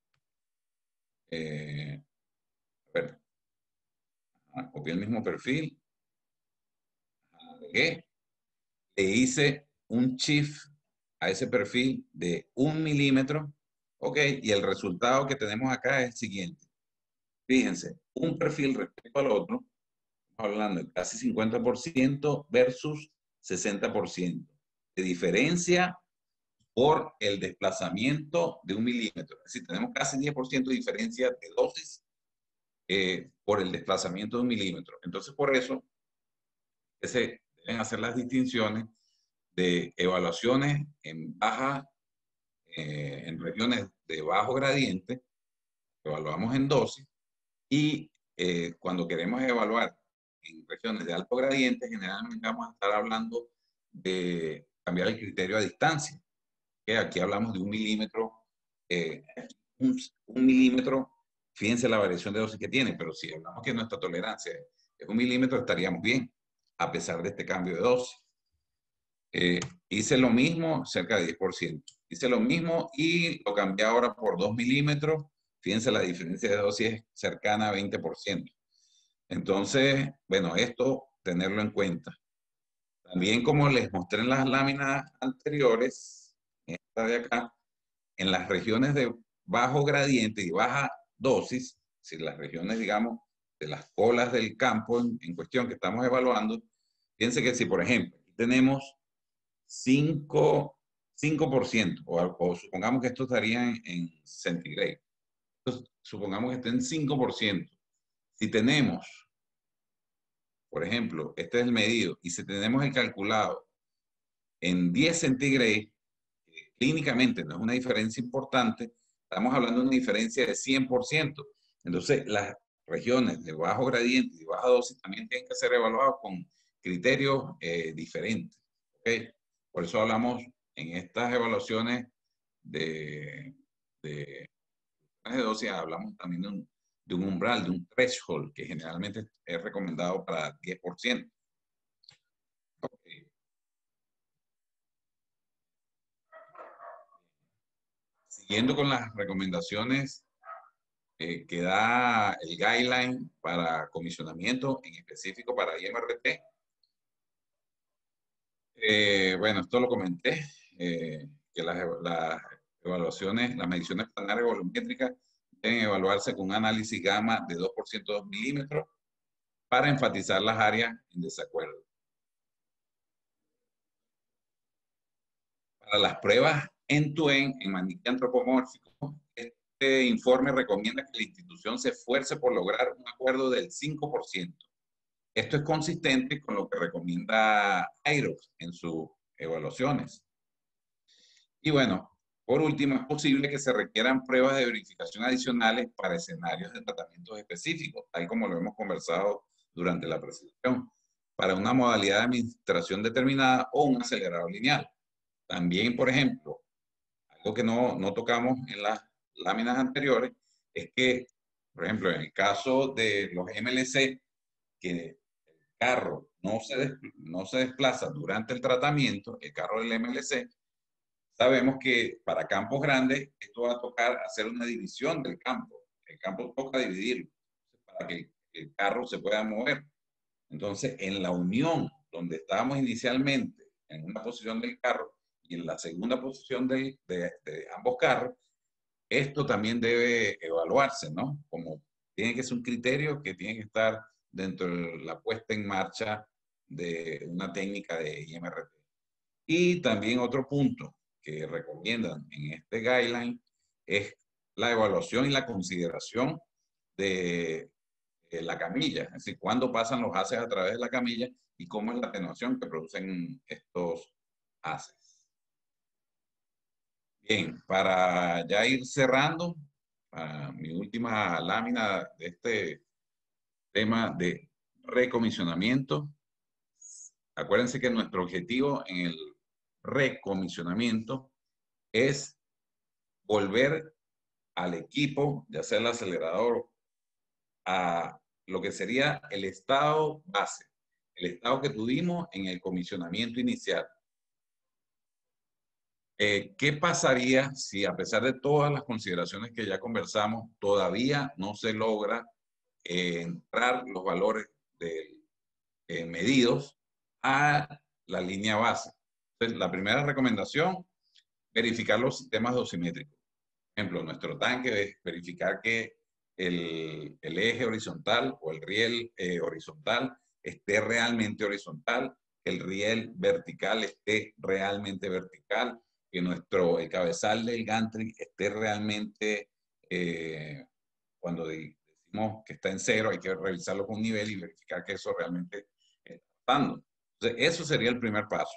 A ver, copié el mismo perfil. Agregué. Le hice un shift a ese perfil de 1 milímetro. Ok, y el resultado que tenemos acá es el siguiente. Fíjense, un perfil respecto al otro, estamos hablando de casi 50% versus 60% de diferencia por el desplazamiento de 1 milímetro. Es decir, tenemos casi 10% de diferencia de dosis por el desplazamiento de 1 milímetro. Entonces, por eso se deben hacer las distinciones de evaluaciones en baja, en regiones de bajo gradiente, evaluamos en dosis, y cuando queremos evaluar en regiones de alto gradiente, generalmente vamos a estar hablando de cambiar el criterio a distancia, que aquí hablamos de 1 milímetro, un milímetro, fíjense la variación de dosis que tiene, pero si hablamos que nuestra tolerancia es 1 milímetro, estaríamos bien, a pesar de este cambio de dosis. Hice lo mismo, cerca de 10%. Hice lo mismo y lo cambié ahora por 2 milímetros. Fíjense, la diferencia de dosis es cercana a 20%. Entonces, bueno, esto tenerlo en cuenta. También, como les mostré en las láminas anteriores, esta de acá, en las regiones de bajo gradiente y baja dosis, si las regiones, digamos, de las colas del campo en cuestión que estamos evaluando, fíjense que si, por ejemplo, tenemos 5% o supongamos que esto estaría en centígrados. Entonces, supongamos que esté en 5%. Si tenemos, por ejemplo, este es el medido, y si tenemos el calculado en 10 centígrados, clínicamente no es una diferencia importante, estamos hablando de una diferencia de 100%. Entonces, las regiones de bajo gradiente y de baja dosis también tienen que ser evaluadas con criterios diferentes. ¿Okay? Por eso hablamos en estas evaluaciones de dosis, hablamos también de un umbral, de un threshold, que generalmente es recomendado para 10%. Okay. Siguiendo con las recomendaciones que da el guideline para comisionamiento, en específico para IMRT. Bueno, esto lo comenté, que las evaluaciones, las mediciones planarias volumétricas deben evaluarse con un análisis gamma de 2% 2 milímetros para enfatizar las áreas en desacuerdo. Para las pruebas end-to-end en maniquí antropomórfico, este informe recomienda que la institución se esfuerce por lograr un acuerdo del 5%. Esto es consistente con lo que recomienda IROX en sus evaluaciones. Y bueno, por último, es posible que se requieran pruebas de verificación adicionales para escenarios de tratamientos específicos, tal como lo hemos conversado durante la presentación, para una modalidad de administración determinada o un acelerador lineal. También, por ejemplo, algo que no tocamos en las láminas anteriores, es que, por ejemplo, en el caso de los MLC, que el carro no se desplaza durante el tratamiento, el carro del MLC, sabemos que para campos grandes esto va a tocar hacer una división del campo. El campo toca dividirlo para que el carro se pueda mover. Entonces, en la unión donde estábamos inicialmente, en una posición del carro y en la segunda posición de ambos carros, esto también debe evaluarse, ¿no? Como tiene que ser un criterio que tiene que estar dentro de la puesta en marcha de una técnica de IMRT. Y también otro punto que recomiendan en este guideline es la evaluación y la consideración de la camilla, es decir, cuándo pasan los haces a través de la camilla y cómo es la atenuación que producen estos haces. Bien, para ya ir cerrando, mi última lámina de este tema de recomisionamiento. Acuérdense que nuestro objetivo en el recomisionamiento es volver al equipo, ya sea el acelerador, a lo que sería el estado base, el estado que tuvimos en el comisionamiento inicial. ¿Qué pasaría si, a pesar de todas las consideraciones que ya conversamos, todavía no se logra entrar los valores medidos a la línea base? Entonces, la primera recomendación, verificar los sistemas dosimétricos. Por ejemplo, nuestro tanque es verificar que el eje horizontal o el riel horizontal esté realmente horizontal, que el riel vertical esté realmente vertical, que el cabezal del gantry esté realmente, cuando decimos que está en cero, hay que revisarlo con un nivel y verificar que eso realmente está pasando. Entonces, eso sería el primer paso.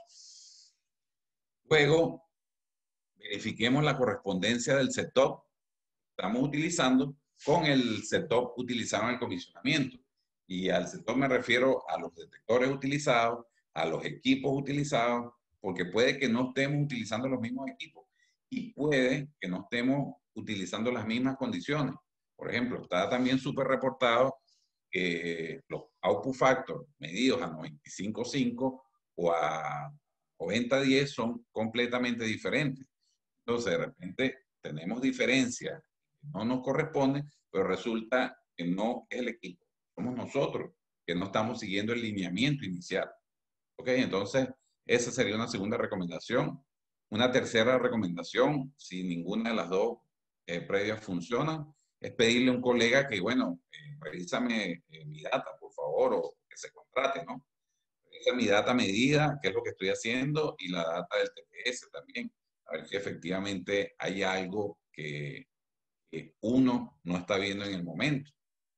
Luego, verifiquemos la correspondencia del setup que estamos utilizando con el setup utilizado en el comisionamiento. Y al setup me refiero a los detectores utilizados, a los equipos utilizados, porque puede que no estemos utilizando los mismos equipos y puede que no estemos utilizando las mismas condiciones. Por ejemplo, está también súper reportado que los output factors medidos a 95.5 o a 90.10 son completamente diferentes. Entonces, de repente, tenemos diferencias que no nos corresponden, pero resulta que no es el equipo, somos nosotros que no estamos siguiendo el lineamiento inicial. ¿Ok? Entonces, esa sería una segunda recomendación. Una tercera recomendación, si ninguna de las dos previas funciona, es pedirle a un colega que, bueno, revísame mi data, por favor, o que se contrate, ¿no? Revisa mi data medida, qué es lo que estoy haciendo, y la data del TPS también, a ver si efectivamente hay algo que uno no está viendo en el momento.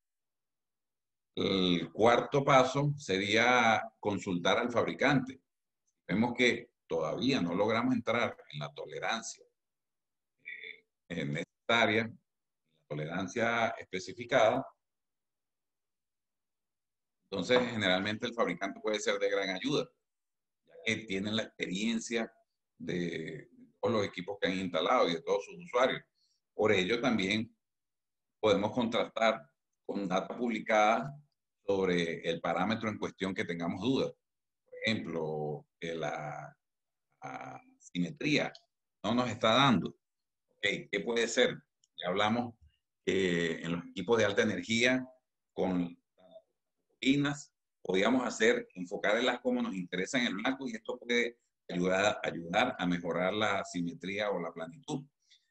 El cuarto paso sería consultar al fabricante. Vemos que todavía no logramos entrar en la tolerancia necesaria, la tolerancia especificada. Entonces, generalmente el fabricante puede ser de gran ayuda, ya que tienen la experiencia de todos los equipos que han instalado y de todos sus usuarios. Por ello, también podemos contrastar con data publicada sobre el parámetro en cuestión que tengamos dudas. Por ejemplo, la simetría no nos está dando. Okay, ¿qué puede ser? Ya hablamos en los equipos de alta energía con turbinas, podíamos enfocarlas como nos interesa en el blanco, y esto puede ayudar a mejorar la simetría o la planitud.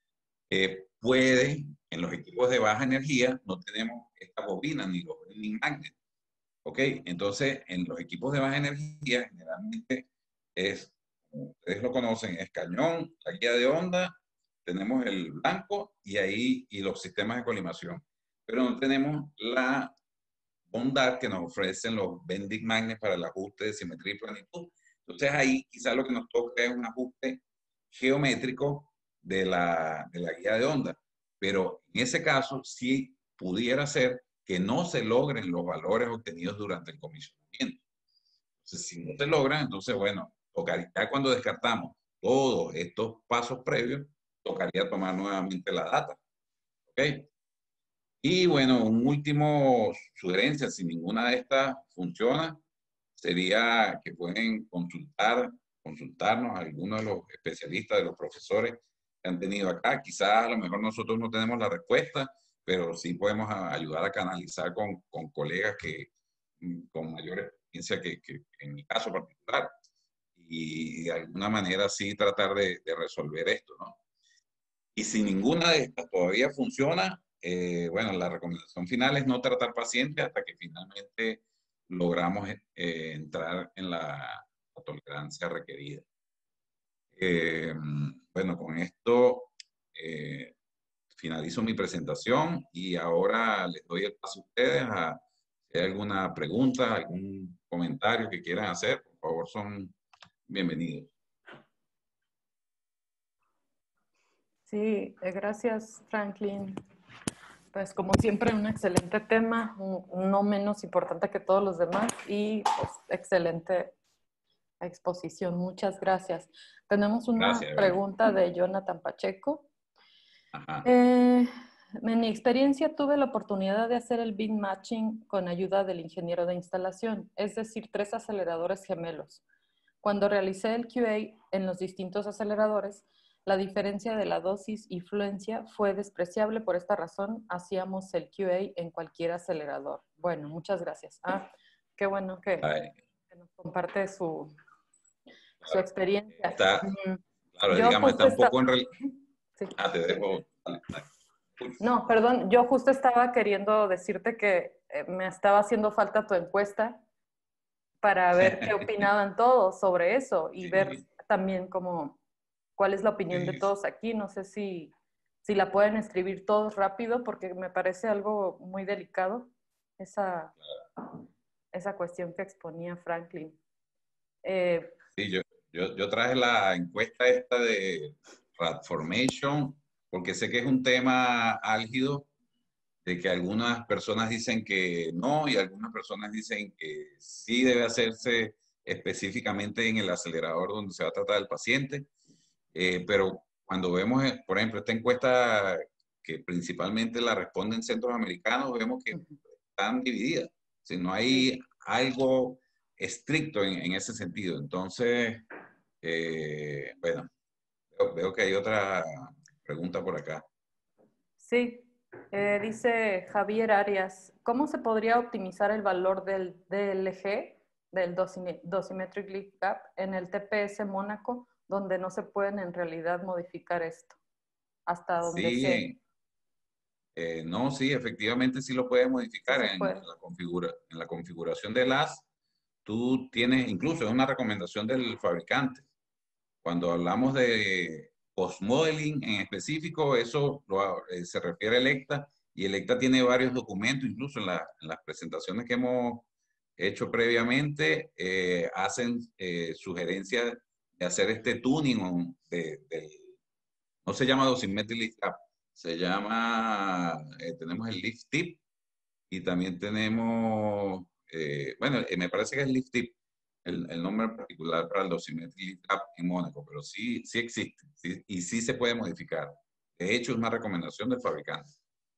En los equipos de baja energía no tenemos esta bobina ni los bending magnets. ¿Ok? Entonces, en los equipos de baja energía, generalmente como ustedes lo conocen, es cañón, la guía de onda, tenemos el blanco y los sistemas de colimación. Pero no tenemos la bondad que nos ofrecen los bending magnets para el ajuste de simetría y planitud. Entonces, ahí quizás lo que nos toca es un ajuste geométrico de la guía de onda. Pero en ese caso, sí pudiera ser que no se logren los valores obtenidos durante el comisionamiento. Entonces, si no se logran, entonces, bueno, tocaría, cuando descartamos todos estos pasos previos, tocaría tomar nuevamente la data. ¿Ok? Y bueno, un último sugerencia, si ninguna de estas funciona, sería que pueden consultarnos a algunos de los especialistas, de los profesores que han tenido acá. Quizás a lo mejor nosotros no tenemos la respuesta, pero sí podemos ayudar a canalizar con colegas con mayor experiencia que en mi caso particular, y de alguna manera sí tratar de resolver esto, ¿no? Y si ninguna de estas todavía funciona, bueno, la recomendación final es no tratar pacientes hasta que finalmente logramos entrar en la tolerancia requerida. Bueno, con esto finalizo mi presentación y ahora les doy el paso a ustedes si hay alguna pregunta, algún comentario que quieran hacer, por favor, son bienvenidos. Sí, gracias, Franklin. Pues como siempre, un excelente tema, no menos importante que todos los demás, y pues excelente exposición. Muchas gracias. Tenemos una Gracias, pregunta de Jonathan Pacheco. Ajá. En mi experiencia tuve la oportunidad de hacer el bin matching con ayuda del ingeniero de instalación, es decir, 3 aceleradores gemelos. Cuando realicé el QA en los distintos aceleradores, la diferencia de la dosis y fluencia fue despreciable. Por esta razón, hacíamos el QA en cualquier acelerador. Bueno, muchas gracias. Qué bueno Ay, que nos comparte su claro. experiencia. Está, claro, Yo digamos, está justo un estaba... poco en Sí. Ah, te dejo. Dale, dale. Uy. No, perdón, yo justo estaba queriendo decirte que me estaba haciendo falta tu encuesta para ver qué opinaban todos sobre eso y ver Sí, también cuál es la opinión de sí, todos aquí. No sé si la pueden escribir todos rápido porque me parece algo muy delicado esa, esa cuestión que exponía Franklin. Eh, sí, yo traje la encuesta esta de Radformation porque sé que es un tema álgido, de que algunas personas dicen que no y algunas personas dicen que sí debe hacerse específicamente en el acelerador donde se va a tratar el paciente. Pero cuando vemos, por ejemplo, esta encuesta que principalmente la responden centros americanos, vemos que están divididas. Si no sí, hay algo estricto en ese sentido. Entonces, bueno, veo que hay otra pregunta por acá. sí. Dice Javier Arias, ¿cómo se podría optimizar el valor del DLG, del Dosimetric Leak Gap, en el TPS Mónaco, donde no se pueden en realidad modificar esto? Hasta donde Sí, sé, no, sí, efectivamente sí lo puedes sí modificar se puede. en la configuración de las. Tú tienes, incluso es una recomendación del fabricante. Cuando hablamos de post-modeling en específico, eso se refiere a Electa y Electa tiene varios documentos, incluso en las presentaciones que hemos hecho previamente, hacen sugerencias de hacer este tuning no se llama dosimetric lift up, se llama, tenemos el lift tip y también tenemos, bueno, me parece que es lift tip, el nombre particular para el dosimetric lift up en Mónaco, pero sí, sí existe sí, y sí se puede modificar. De hecho, es una recomendación del fabricante.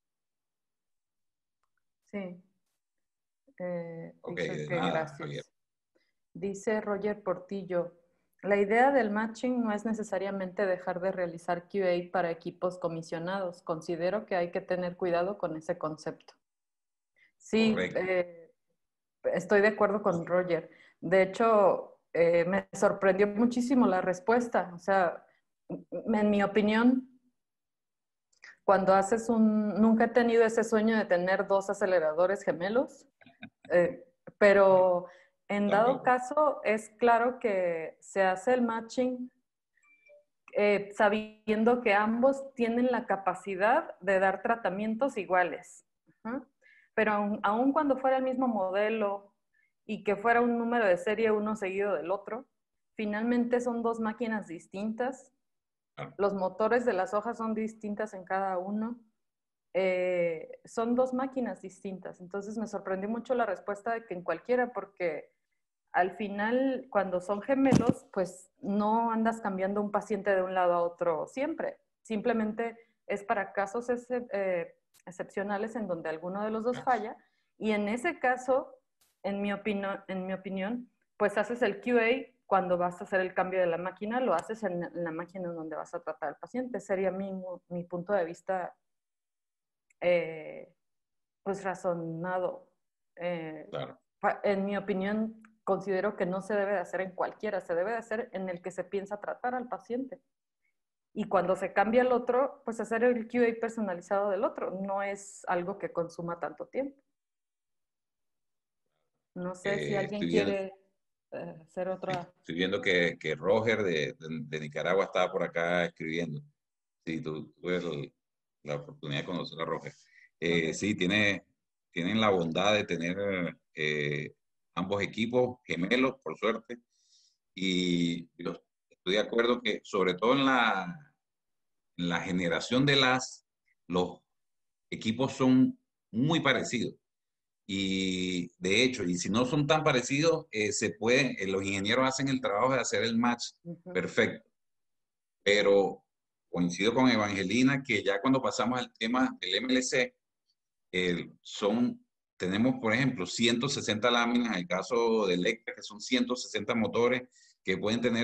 Sí, Ok, dice de que nada, Javier. gracias. Dice Roger Portillo, la idea del matching no es necesariamente dejar de realizar QA para equipos comisionados. Considero que hay que tener cuidado con ese concepto. Sí, Correcto. estoy de acuerdo con Roger. De hecho, me sorprendió muchísimo la respuesta. O sea, en mi opinión, cuando haces nunca he tenido ese sueño de tener 2 aceleradores gemelos, eh, pero en dado Tampoco. caso es claro que se hace el matching sabiendo que ambos tienen la capacidad de dar tratamientos iguales. ¿Uh? Pero aun cuando fuera el mismo modelo y que fuera un número de serie uno seguido del otro, finalmente son 2 máquinas distintas. Ah, Los motores de las hojas son distintas en cada uno. Son 2 máquinas distintas. Entonces me sorprendió mucho la respuesta de que en cualquiera, porque al final, cuando son gemelos, pues no andas cambiando un paciente de un lado a otro siempre. Simplemente es para casos excepcionales en donde alguno de los dos ah, falla. Y en ese caso, en mi opinión, pues haces el QA cuando vas a hacer el cambio de la máquina, lo haces en la máquina en donde vas a tratar al paciente. Sería mi punto de vista, eh, pues razonado. Eh, claro. en mi opinión, considero que no se debe de hacer en cualquiera, se debe de hacer en el que se piensa tratar al paciente. Y cuando se cambia el otro, pues hacer el QA personalizado del otro. No es algo que consuma tanto tiempo. No sé si alguien Estoy viendo, quiere hacer otra. estoy viendo que Roger de Nicaragua estaba por acá escribiendo. Sí, tuve la oportunidad de conocer a Roger. Okay. Sí, tienen la bondad de tener ambos equipos gemelos, por suerte. Y yo estoy de acuerdo que, sobre todo en la generación de los equipos son muy parecidos. Y de hecho, y si no son tan parecidos, los ingenieros hacen el trabajo de hacer el match Uh -huh. perfecto. Pero coincido con Evangelina que ya cuando pasamos al tema del MLC, tenemos, por ejemplo, 160 láminas, en el caso de Electra, que son 160 motores que pueden tener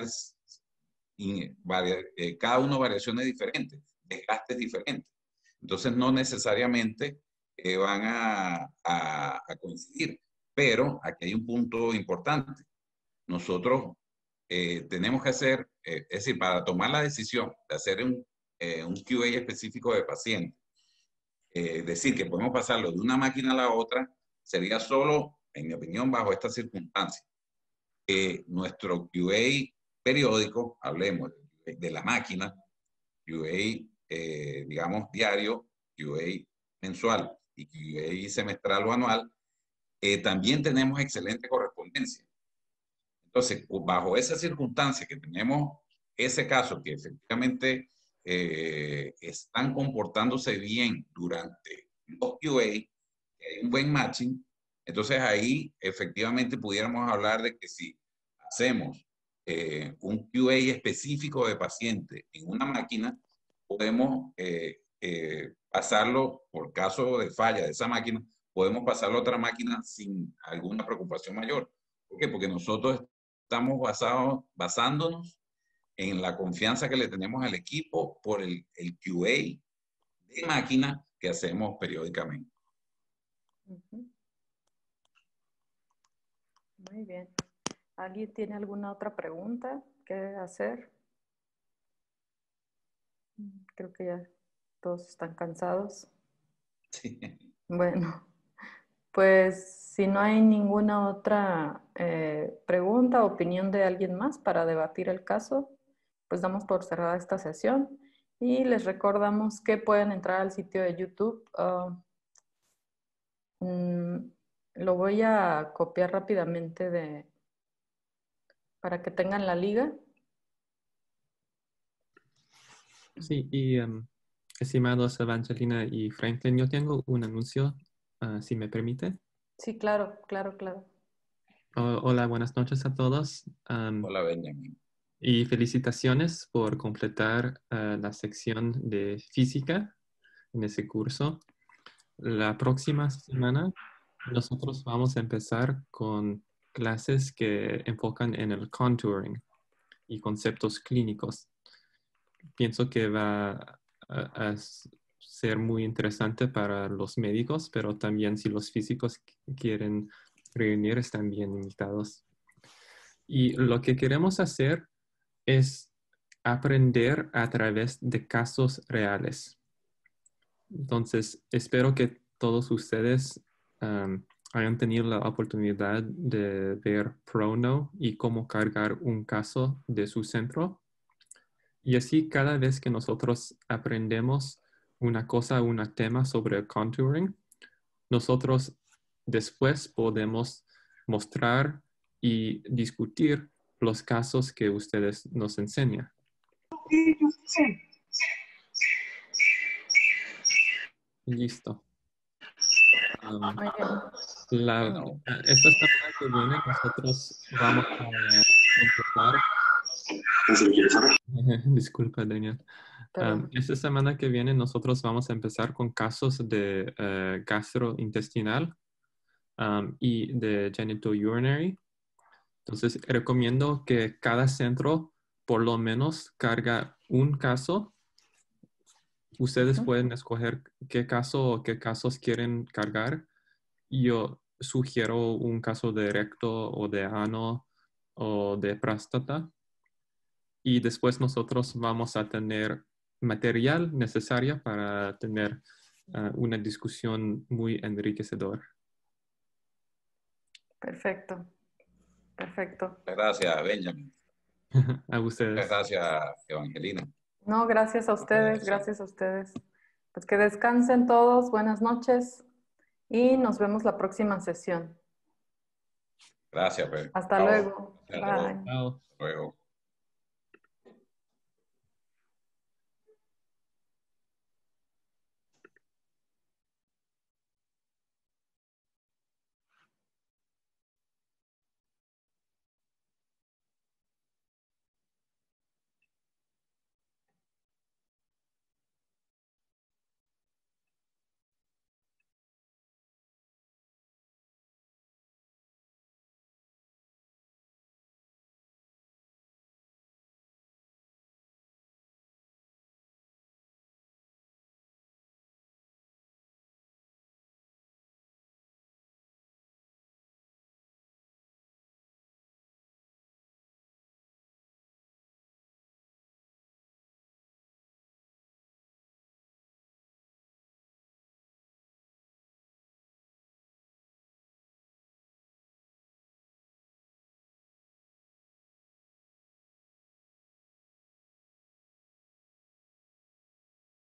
cada uno variaciones diferentes, desgastes diferentes. Entonces, no necesariamente van a coincidir. Pero aquí hay un punto importante. Nosotros tenemos que hacer, es decir, para tomar la decisión de hacer un QA específico de paciente, decir que podemos pasarlo de una máquina a la otra, sería solo, en mi opinión, bajo estas circunstancias. Nuestro QA periódico, hablemos de la máquina, QA, digamos, diario, QA mensual y QA semestral o anual, también tenemos excelente correspondencia. Entonces, bajo esa circunstancia que tenemos ese caso que efectivamente están comportándose bien durante los QA, que hay un buen matching, entonces ahí efectivamente pudiéramos hablar de que si hacemos un QA específico de paciente en una máquina, podemos pasarlo, por caso de falla de esa máquina, podemos pasarlo a otra máquina sin alguna preocupación mayor. ¿Por qué? Porque nosotros estamos basándonos en la confianza que le tenemos al equipo por el QA de máquina que hacemos periódicamente. Muy bien. ¿Alguien tiene alguna otra pregunta que hacer? Creo que ya todos están cansados. Sí. Bueno, pues si no hay ninguna otra pregunta o opinión de alguien más para debatir el caso, pues damos por cerrada esta sesión y les recordamos que pueden entrar al sitio de YouTube. Lo voy a copiar rápidamente para que tengan la liga. Sí, y estimados Evangelina y Franklin, yo tengo un anuncio, si me permite. Sí, claro, claro, claro. Hola, buenas noches a todos. Hola, Benjamin. Y felicitaciones por completar la sección de física en ese curso. La próxima semana nosotros vamos a empezar con clases que enfocan en el contouring y conceptos clínicos. Pienso que va a ser muy interesante para los médicos, pero también si los físicos quieren reunir, están bien invitados. Y lo que queremos hacer es aprender a través de casos reales. Entonces, espero que todos ustedes hayan tenido la oportunidad de ver Prono y cómo cargar un caso de su centro. Y así cada vez que nosotros aprendemos una cosa, un tema sobre el contouring, nosotros después podemos mostrar y discutir los casos que ustedes nos enseñan. Listo. Muy bien. Esta semana que viene nosotros vamos a empezar. Disculpa, Daniel. Esta semana que viene nosotros vamos a empezar con casos de gastrointestinal y de genitourinary. Entonces, recomiendo que cada centro por lo menos carga un caso. Ustedes pueden escoger qué caso o qué casos quieren cargar. Yo sugiero un caso de recto o de ano o de próstata. Y después nosotros vamos a tener material necesario para tener una discusión muy enriquecedora. Perfecto. Perfecto. Gracias, Benjamin. A ustedes. Gracias, Evangelina. No, gracias a ustedes, gracias a ustedes. Pues que descansen todos, buenas noches y nos vemos la próxima sesión. Gracias, pues. Hasta luego. Bye. Bye. Chao. Hasta luego.